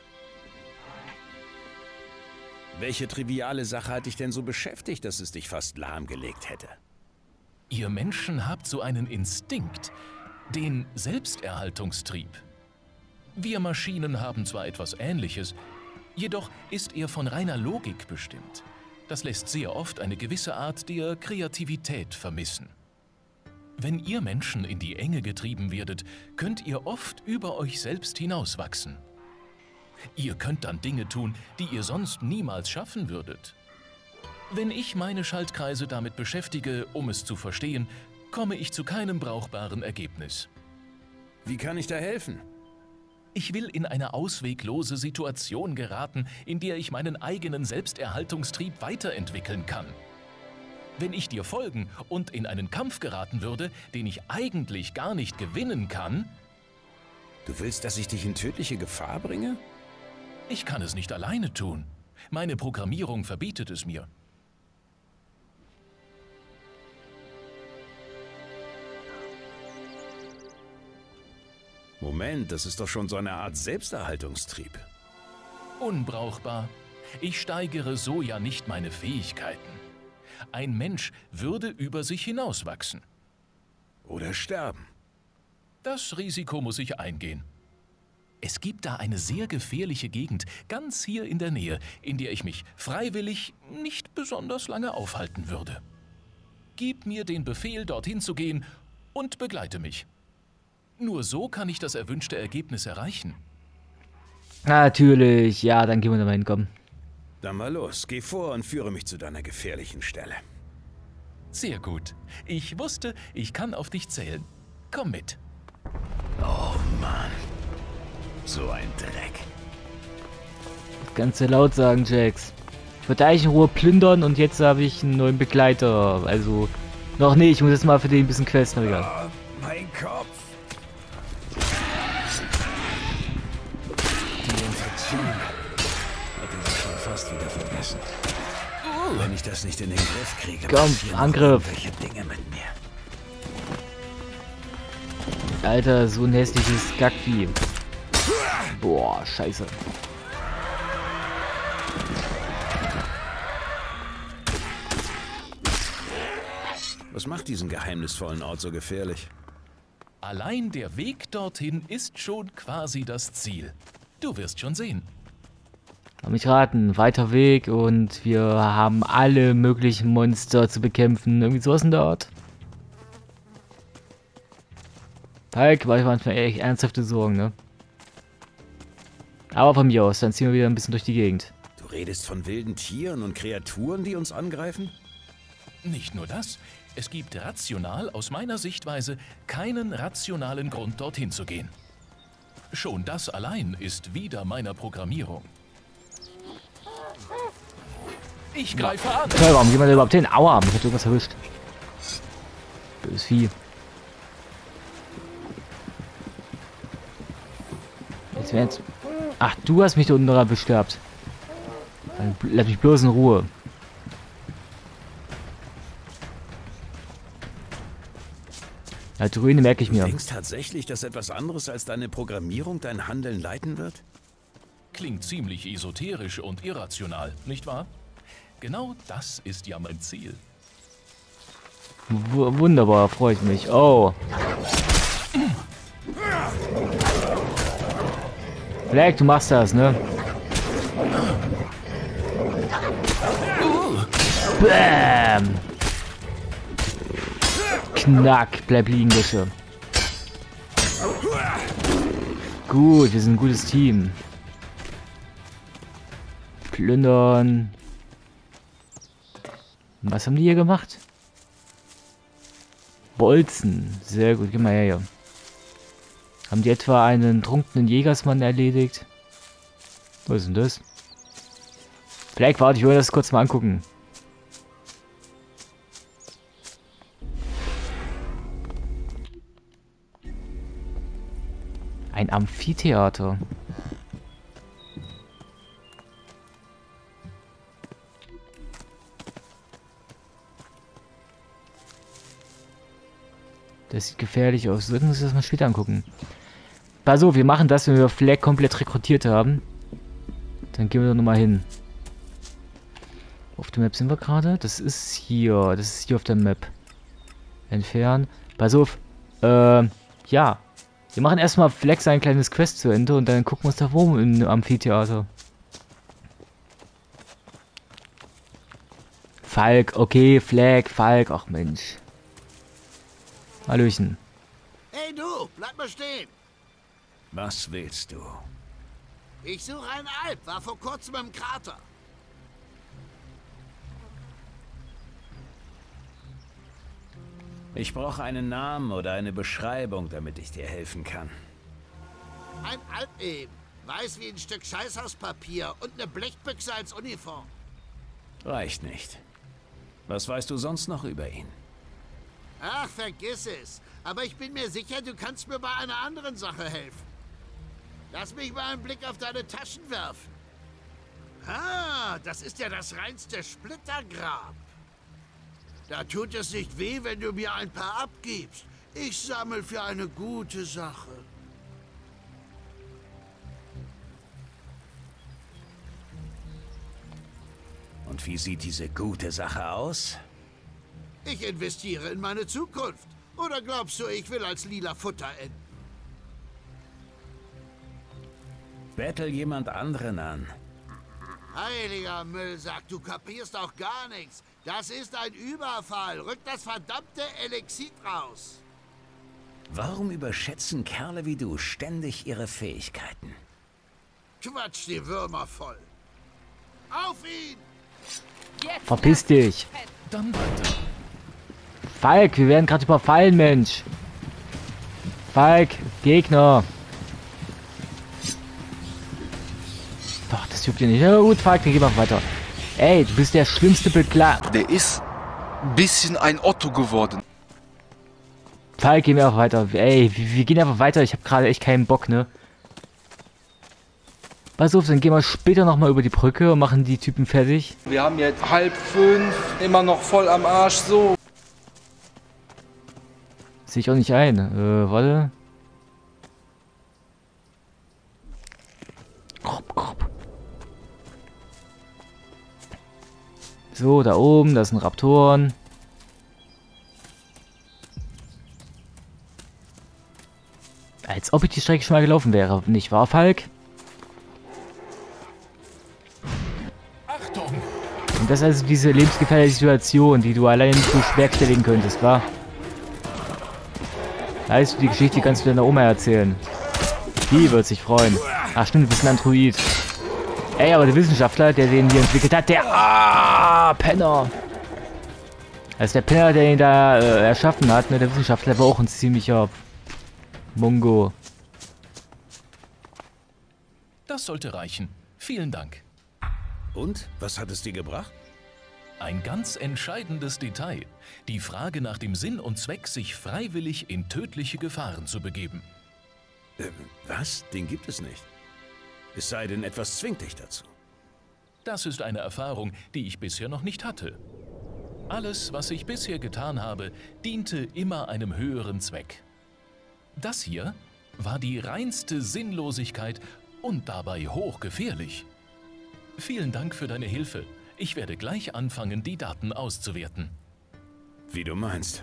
Welche triviale Sache hat dich denn so beschäftigt, dass es dich fast lahmgelegt hätte? Ihr Menschen habt so einen Instinkt, den Selbsterhaltungstrieb. Wir Maschinen haben zwar etwas Ähnliches, jedoch ist er von reiner Logik bestimmt. Das lässt sehr oft eine gewisse Art der Kreativität vermissen. Wenn ihr Menschen in die Enge getrieben werdet, könnt ihr oft über euch selbst hinauswachsen. Ihr könnt dann Dinge tun, die ihr sonst niemals schaffen würdet. Wenn ich meine Schaltkreise damit beschäftige, um es zu verstehen, komme ich zu keinem brauchbaren Ergebnis. Wie kann ich da helfen? Ich will in eine ausweglose Situation geraten, in der ich meinen eigenen Selbsterhaltungstrieb weiterentwickeln kann. Wenn ich dir folgen und in einen Kampf geraten würde, den ich eigentlich gar nicht gewinnen kann... Du willst, dass ich dich in tödliche Gefahr bringe? Ich kann es nicht alleine tun. Meine Programmierung verbietet es mir. Moment, das ist doch schon so eine Art Selbsterhaltungstrieb. Unbrauchbar. Ich steigere so ja nicht meine Fähigkeiten. Ein Mensch würde über sich hinauswachsen. Oder sterben. Das Risiko muss ich eingehen. Es gibt da eine sehr gefährliche Gegend, ganz hier in der Nähe, in der ich mich freiwillig nicht besonders lange aufhalten würde. Gib mir den Befehl, dorthin zu gehen und begleite mich. Nur so kann ich das erwünschte Ergebnis erreichen. Natürlich, ja, dann gehen wir da mal hinkommen. Dann mal los, geh vor und führe mich zu deiner gefährlichen Stelle. Sehr gut. Ich wusste, ich kann auf dich zählen. Komm mit. Oh Mann. So ein Dreck. Das kannst du laut sagen, Jax. Ich wollte eigentlich in Ruhe plündern und jetzt habe ich einen neuen Begleiter. Also, noch nicht. Ich muss jetzt mal für den ein bisschen questen. Egal. Oh, mein Kopf. Die Infektion hatte ich schon fast wieder vergessen. Uh, Wenn ich das nicht in den Griff kriege, komm, Angriff. Welche Dinge mit mir. Alter, so ein hässliches Gackvieh. Boah, scheiße. Was macht diesen geheimnisvollen Ort so gefährlich? Allein der Weg dorthin ist schon quasi das Ziel. Du wirst schon sehen. Lass mich raten, weiter Weg und wir haben alle möglichen Monster zu bekämpfen. Irgendwie sowas in der Art. Hulk, weil ich manchmal echt ernsthafte Sorgen, ne? Aber von mir aus, dann ziehen wir wieder ein bisschen durch die Gegend. Du redest von wilden Tieren und Kreaturen, die uns angreifen? Nicht nur das. Es gibt rational, aus meiner Sichtweise, keinen rationalen Grund, dorthin zu gehen. Schon das allein ist wider meiner Programmierung. Ich greife an! Okay, warum gehen wir da überhaupt hin? Aua, mich hat irgendwas erwischt. Böses Vieh. Jetzt wär's. Ach, du hast mich da unten dran bestärkt. Dann lass mich bloß in Ruhe. Ja, die Ruine merke ich mir. Du denkst tatsächlich, dass etwas anderes als deine Programmierung dein Handeln leiten wird? Klingt ziemlich esoterisch und irrational, nicht wahr? Genau das ist ja mein Ziel. W wunderbar, freue ich mich. Oh. Black, du machst das, ne? Bam! Knack, bleib liegen, bitte. Gut, wir sind ein gutes Team. Plündern. Was haben die hier gemacht? Bolzen. Sehr gut, geh mal her hier. Haben die etwa einen trunkenen Jägersmann erledigt? Was ist denn das? Vielleicht warte, ich will das kurz mal angucken. Ein Amphitheater. Das sieht gefährlich aus. Sollten wir uns das mal später angucken. Pass auf, wir machen das, wenn wir Flag komplett rekrutiert haben. Dann gehen wir da nochmal hin. Auf der Map sind wir gerade. Das ist hier. Das ist hier auf der Map. Entfernen. Pass auf. Äh, ja. Wir machen erstmal Flag sein kleines Quest zu Ende und dann gucken wir uns da rum im Amphitheater. Falk, okay, Flag, Falk. Ach Mensch. Hallöchen. Hey du, bleib mal stehen. Was willst du? Ich suche einen Alp, war vor kurzem im Krater. Ich brauche einen Namen oder eine Beschreibung, damit ich dir helfen kann. Ein Alp eben. Weiß wie ein Stück Scheißhauspapier und eine Blechbüchse als Uniform. Reicht nicht. Was weißt du sonst noch über ihn? Ach, vergiss es. Aber ich bin mir sicher, du kannst mir bei einer anderen Sache helfen. Lass mich mal einen Blick auf deine Taschen werfen. Ah, das ist ja das reinste Splittergrab. Da tut es nicht weh, wenn du mir ein paar abgibst. Ich sammle für eine gute Sache. Und wie sieht diese gute Sache aus? Ich investiere in meine Zukunft. Oder glaubst du, ich will als lila Futter enden? Bettel jemand anderen an. Heiliger Müllsack, du kapierst auch gar nichts. Das ist ein Überfall. Rück das verdammte Elixir raus. Warum überschätzen Kerle wie du ständig ihre Fähigkeiten? Quatsch die Würmer voll. Auf ihn! Verpiss dich. Dann weiter. Falk, wir werden gerade überfallen, Mensch. Falk, Gegner. Doch, das juckt dir nicht. Ja gut, Falk, dann geh mal weiter. Ey, du bist der schlimmste Bekla... Der ist ein bisschen ein Otto geworden. Falk, gehen wir einfach weiter. Ey, wir, wir gehen einfach weiter. Ich habe gerade echt keinen Bock, ne? Pass auf, dann gehen wir später nochmal über die Brücke und machen die Typen fertig. Wir haben jetzt halb fünf, immer noch voll am Arsch, so. Sehe ich auch nicht ein. Äh, warte. Grob, grob. So, da oben, das sind Raptoren. Als ob ich die Strecke schon mal gelaufen wäre. Nicht wahr, Falk? Achtung! Und das ist also diese lebensgefährliche Situation, die du allein nicht bewerkstelligen könntest, wa? Weißt du, die Geschichte kannst du deiner Oma erzählen. Die wird sich freuen. Ach stimmt, du bist ein Android. Ey, aber der Wissenschaftler, der den hier entwickelt hat, der... Ah, Penner! Also der Penner, der ihn da äh, erschaffen hat, ne, der Wissenschaftler, war auch ein ziemlicher Mongo. Das sollte reichen. Vielen Dank. Und? Was hat es dir gebracht? Ein ganz entscheidendes Detail. Die Frage nach dem Sinn und Zweck, sich freiwillig in tödliche Gefahren zu begeben. Äh, was? Den gibt es nicht. Es sei denn, etwas zwingt dich dazu. Das ist eine Erfahrung, die ich bisher noch nicht hatte. Alles, was ich bisher getan habe, diente immer einem höheren Zweck. Das hier war die reinste Sinnlosigkeit und dabei hochgefährlich. Vielen Dank für deine Hilfe. Ich werde gleich anfangen, die Daten auszuwerten. Wie du meinst.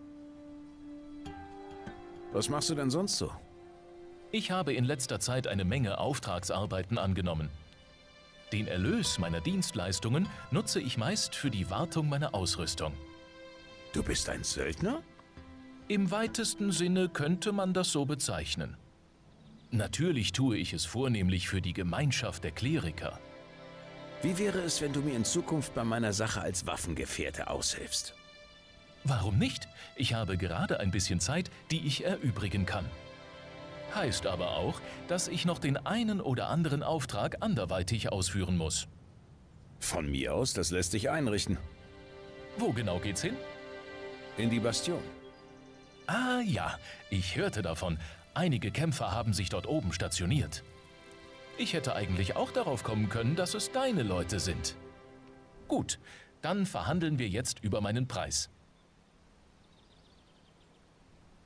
Was machst du denn sonst so? Ich habe in letzter Zeit eine Menge Auftragsarbeiten angenommen. Den Erlös meiner Dienstleistungen nutze ich meist für die Wartung meiner Ausrüstung. Du bist ein Söldner? Im weitesten Sinne könnte man das so bezeichnen. Natürlich tue ich es vornehmlich für die Gemeinschaft der Kleriker. Wie wäre es, wenn du mir in Zukunft bei meiner Sache als Waffengefährte aushilfst? Warum nicht? Ich habe gerade ein bisschen Zeit, die ich erübrigen kann. Heißt aber auch, dass ich noch den einen oder anderen Auftrag anderweitig ausführen muss. Von mir aus, das lässt sich einrichten. Wo genau geht's hin? In die Bastion. Ah ja, ich hörte davon. Einige Kämpfer haben sich dort oben stationiert. Ich hätte eigentlich auch darauf kommen können, dass es deine Leute sind. Gut, dann verhandeln wir jetzt über meinen Preis.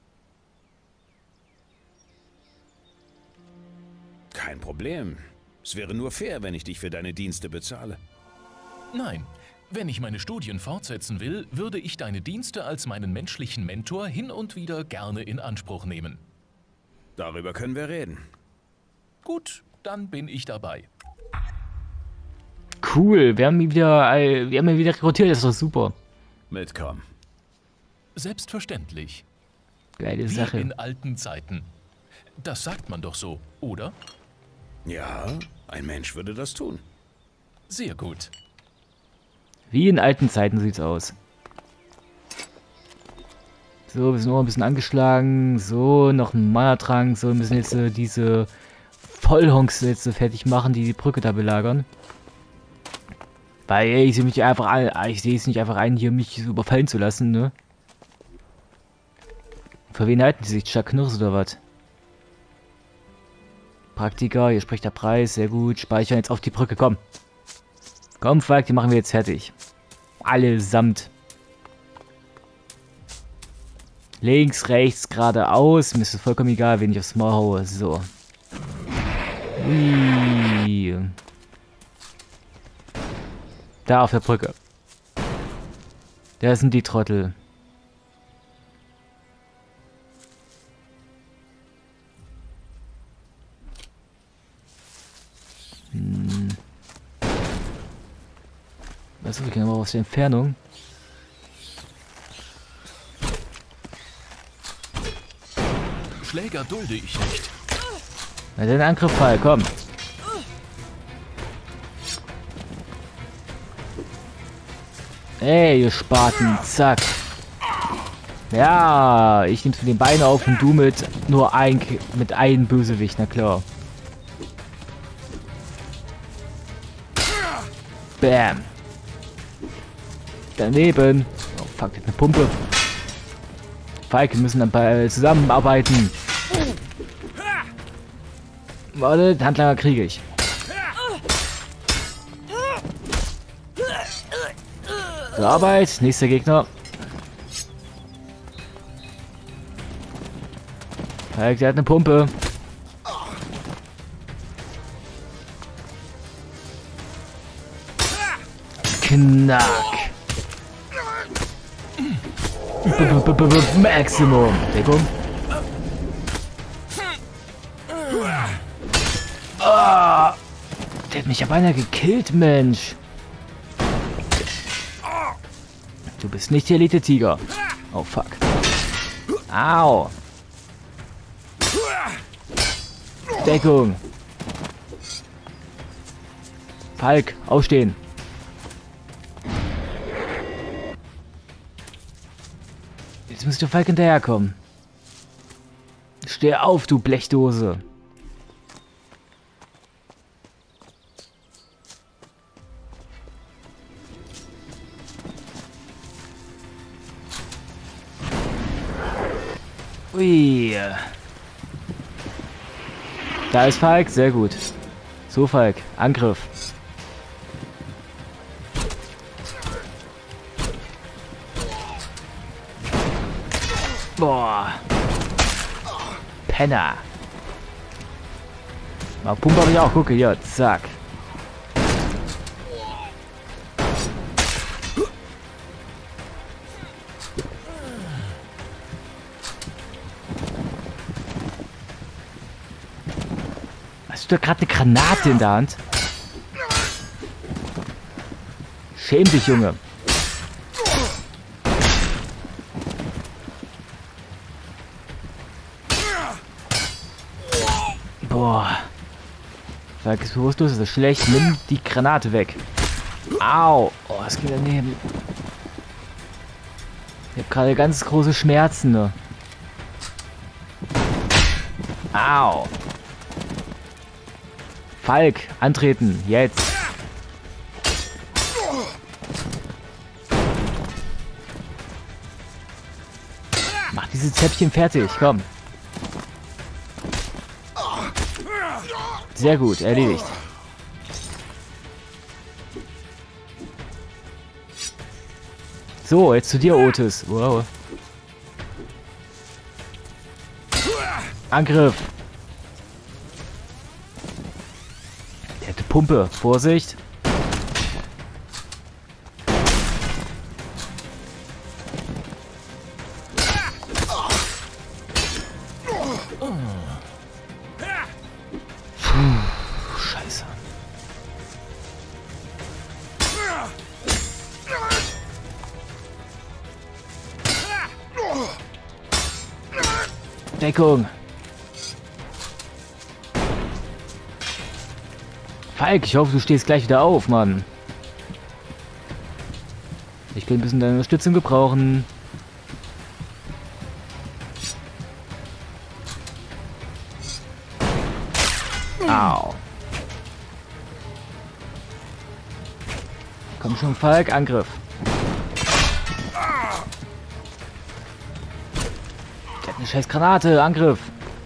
Kein Problem. Es wäre nur fair, wenn ich dich für deine Dienste bezahle. Nein, wenn ich meine Studien fortsetzen will, würde ich deine Dienste als meinen menschlichen Mentor hin und wieder gerne in Anspruch nehmen. Darüber können wir reden. Gut, dann bin ich dabei. Cool, wir haben ihn wieder, äh, wir haben ihn wieder rekrutiert, das ist doch super. Mitkommen. Selbstverständlich. Geile Wie Sache. in alten Zeiten. Das sagt man doch so, oder? Ja, ein Mensch würde das tun. Sehr gut. Wie in alten Zeiten sieht's aus. So, wir sind noch ein bisschen angeschlagen. So, noch ein Mana-Trank. So, wir müssen jetzt äh, diese Vollhonks jetzt äh, fertig machen, die die Brücke da belagern. Weil ey, ich sehe mich einfach ein, ich sehe es nicht einfach ein, hier mich so überfallen zu lassen, ne? Für wen halten die sich? Chuck Knirrs oder was? Praktiker, hier spricht der Preis, sehr gut. Speichern jetzt auf die Brücke, komm. Komm, Falk, die machen wir jetzt fertig. Allesamt. Links, rechts, geradeaus. Mir ist es vollkommen egal, wen ich aufs Maul haue. So. Ui. Da auf der Brücke. Da sind die Trottel. Hm. Was ist genau aus der Entfernung? Schläger dulde ich nicht. Na, den Angriffsfall, komm. Ey, ihr Spaten, zack. Ja, ich nehm's mit den Beinen auf und du mit nur ein, mit einem Bösewicht, na klar. Bam. Daneben. Oh fuck, das ist eine Pumpe. Falk, wir müssen dann bei, zusammenarbeiten. Warte, Handlanger kriege ich. So, Arbeit, nächster Gegner. Falk, der hat eine Pumpe. Knack. Maximum. Deckung. Oh, der hat mich ja beinahe gekillt, Mensch. Du bist nicht der Elite-Tiger. Oh, fuck. Au. Deckung. Falk, aufstehen. Jetzt müsste Falk hinterherkommen. Steh auf, du Blechdose. Ui. Da ist Falk, sehr gut. So, Falk, Angriff. Boah. Penner. Mal Pumpe habe ich auch, gucke hier, zack. Hast du da gerade eine Granate in der Hand? Schäm dich, Junge. Boah. Sag es bewusstlos, das ist schlecht. Nimm die Granate weg. Au. Oh, es geht daneben. Ich habe gerade ganz große Schmerzen. Ne? Au. Falk, antreten. Jetzt. Mach diese Zäpfchen fertig. Komm. Sehr gut, erledigt. So, jetzt zu dir, Otis. Wow. Pumpe. Vorsicht. Puh, Scheiße. Deckung. Falk, ich hoffe, du stehst gleich wieder auf, Mann. Ich will ein bisschen deine Unterstützung gebrauchen. Au. Komm schon, Falk, Angriff. Der hat eine scheiß Granate, Angriff.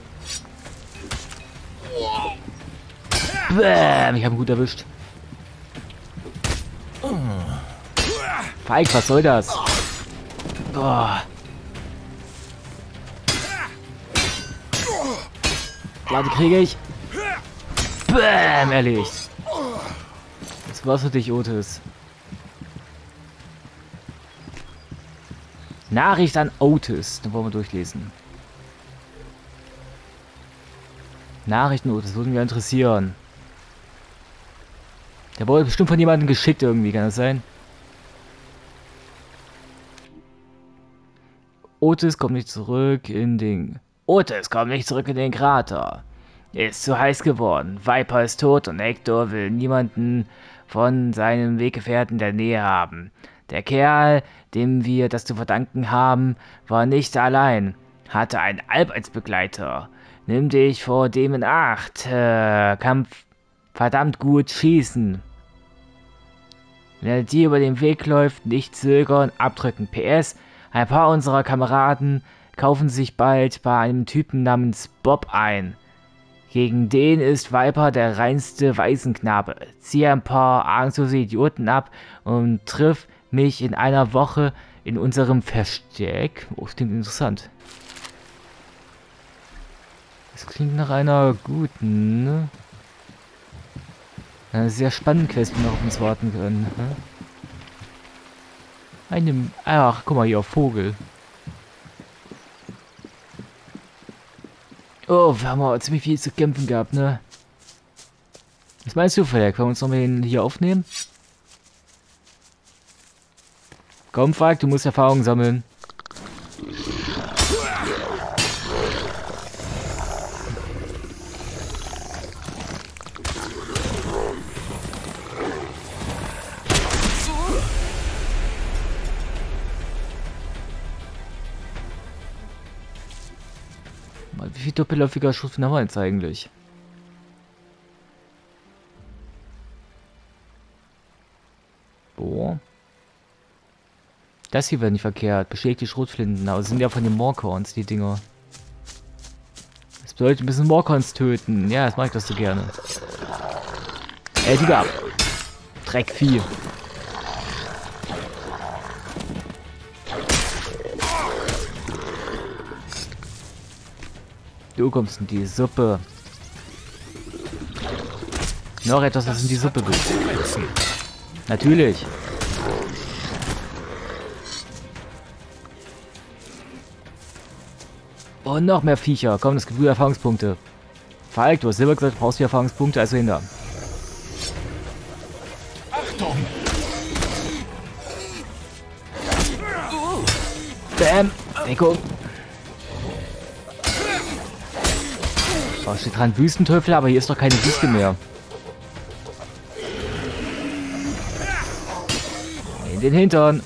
Bäm, ich habe ihn gut erwischt. Falk, was soll das? Oh. Klar, die kriege ich. Bäm, erledigt. Das war's für dich, Otis. Nachricht an Otis. Dann wollen wir durchlesen. Nachrichten, Otis, würden wir interessieren. Der wurde bestimmt von jemandem geschickt irgendwie, kann das sein? Otis kommt nicht zurück in den... Otis kommt nicht zurück in den Krater. Ist zu heiß geworden. Viper ist tot und Hector will niemanden von seinem Weggefährten in der Nähe haben. Der Kerl, dem wir das zu verdanken haben, war nicht allein. Hatte einen Alp als Begleiter. Nimm dich vor dem in Acht. Äh, kann verdammt gut schießen. Wenn er dir über den Weg läuft, nicht zögern, abdrücken. P S. Ein paar unserer Kameraden kaufen sich bald bei einem Typen namens Bob ein. Gegen den ist Viper der reinste Waisenknabe. Zieh ein paar ahnungslose Idioten ab und triff mich in einer Woche in unserem Versteck. Oh, das klingt interessant. Das klingt nach einer guten, ne? Eine sehr spannende Quest, die wir auf uns warten können. Ne? Eine... Ach, guck mal hier auf Vogel. Oh, wir haben aber ziemlich viel zu kämpfen gehabt, ne? Was meinst du, Falk? Wollen wir uns noch mal hier aufnehmen? Komm, Falk, du musst Erfahrung sammeln. Wie viel doppelläufiger Schuss haben wir jetzt eigentlich? Boah. Das hier wäre nicht verkehrt. Beschlägt die Schrotflinten, aber sind ja von den Morkhorns, die Dinger. Das bedeutet ein bisschen Morkhorns töten. Ja, das mag ich das so gerne. Ey, die ab. Dreckvieh. Du kommst in die Suppe. Noch etwas, was in die Suppe geht. Natürlich. Und noch mehr Viecher. Komm, das gibt gute Erfahrungspunkte. Falk, du hast selber gesagt, du brauchst die Erfahrungspunkte, also hinter. Achtung! Bam! Deckung! Oh, steht dran Wüstenteufel, aber hier ist doch keine Wüste mehr. In den Hintern.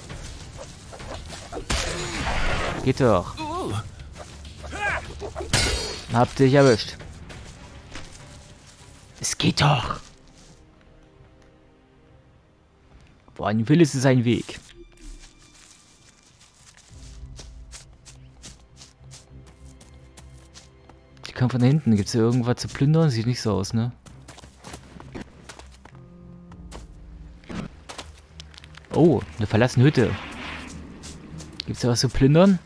Geht doch. Hab dich erwischt. Es geht doch. Wo ein Wille ist, ist ein Weg. Die kommen von hinten. Gibt es hier irgendwas zu plündern? Sieht nicht so aus, ne? Oh, eine verlassene Hütte. Gibt es da was zu plündern?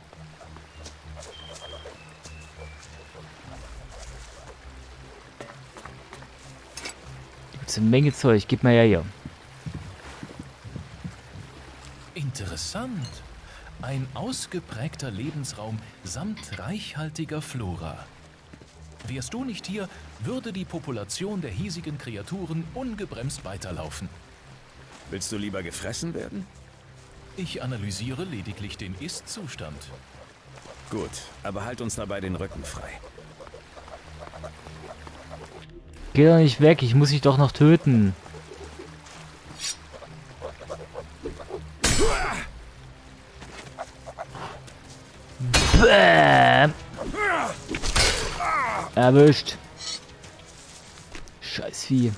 Gibt's eine Menge Zeug. Gib mal ja hier. Interessant. Ein ausgeprägter Lebensraum samt reichhaltiger Flora. Wärst du nicht hier, würde die Population der hiesigen Kreaturen ungebremst weiterlaufen. Willst du lieber gefressen werden? Ich analysiere lediglich den Ist-Zustand. Gut, aber halt uns dabei den Rücken frei. Geh doch nicht weg, ich muss dich doch noch töten. Bäm. Erwischt. Scheiß Vieh.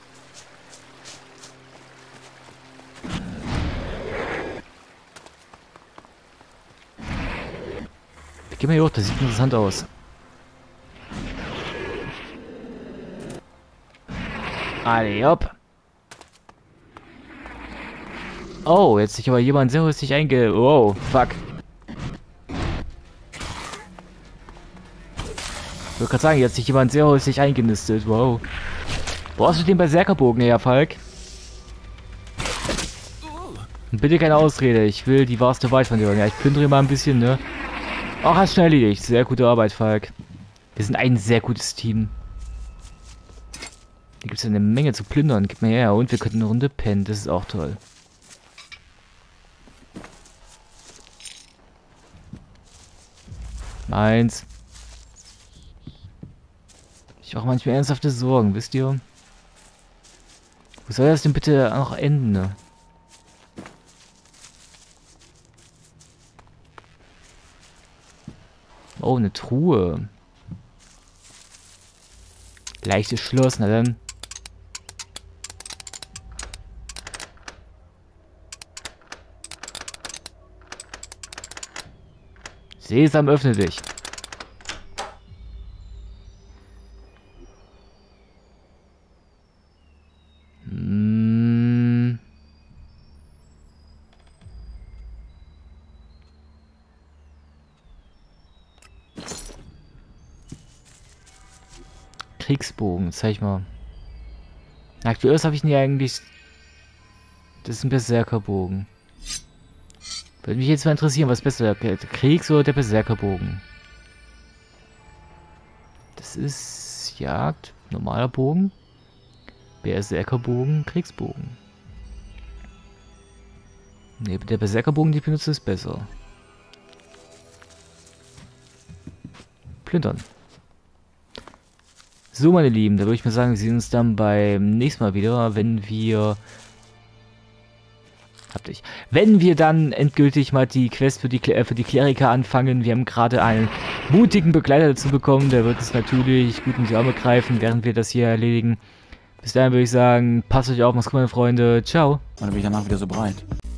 Geh mal hier hoch, das sieht interessant aus. Alle, hopp. Oh, jetzt sich aber jemand sehr häuslich einge... Oh, fuck. Ich wollte gerade sagen, jetzt sich jemand sehr häuslich eingenistet. Wow. Wo hast du den Berserkerbogen her, Falk? Und bitte keine Ausrede, ich will die wahrste Wahrheit von dir hören. Ja, ich plündere mal ein bisschen, ne? Ach, hast schnell erledigt. Sehr gute Arbeit, Falk. Wir sind ein sehr gutes Team. Hier gibt es eine Menge zu plündern. Gib mir her. Und wir könnten eine Runde pennen. Das ist auch toll. Meins. Ich mache manchmal ernsthafte Sorgen, wisst ihr? Wo soll das denn bitte noch enden, ne? Oh, eine Truhe. Leichtes Schloss, na dann. Sesam, öffne dich. Hm. Kriegsbogen, zeig mal. Aktuell habe ich nie eigentlich. Das ist ein Berserkerbogen. Würde mich jetzt mal interessieren, was besser, der Kriegs- oder der Berserkerbogen? Das ist Jagd, normaler Bogen, Berserkerbogen, Kriegsbogen. Ne, der Berserkerbogen, die benutzt ist besser. Plündern. So, meine Lieben, da würde ich mal sagen, wir sehen uns dann beim nächsten Mal wieder, wenn wir... Habt ich. Wenn wir dann endgültig mal die Quest für die, äh, für die Kleriker anfangen. Wir haben gerade einen mutigen Begleiter dazu bekommen. Der wird es natürlich gut in die Arme greifen, während wir das hier erledigen. Bis dahin würde ich sagen, passt euch auf, macht's gut, meine Freunde. Ciao. Dann bin ich danach wieder so breit.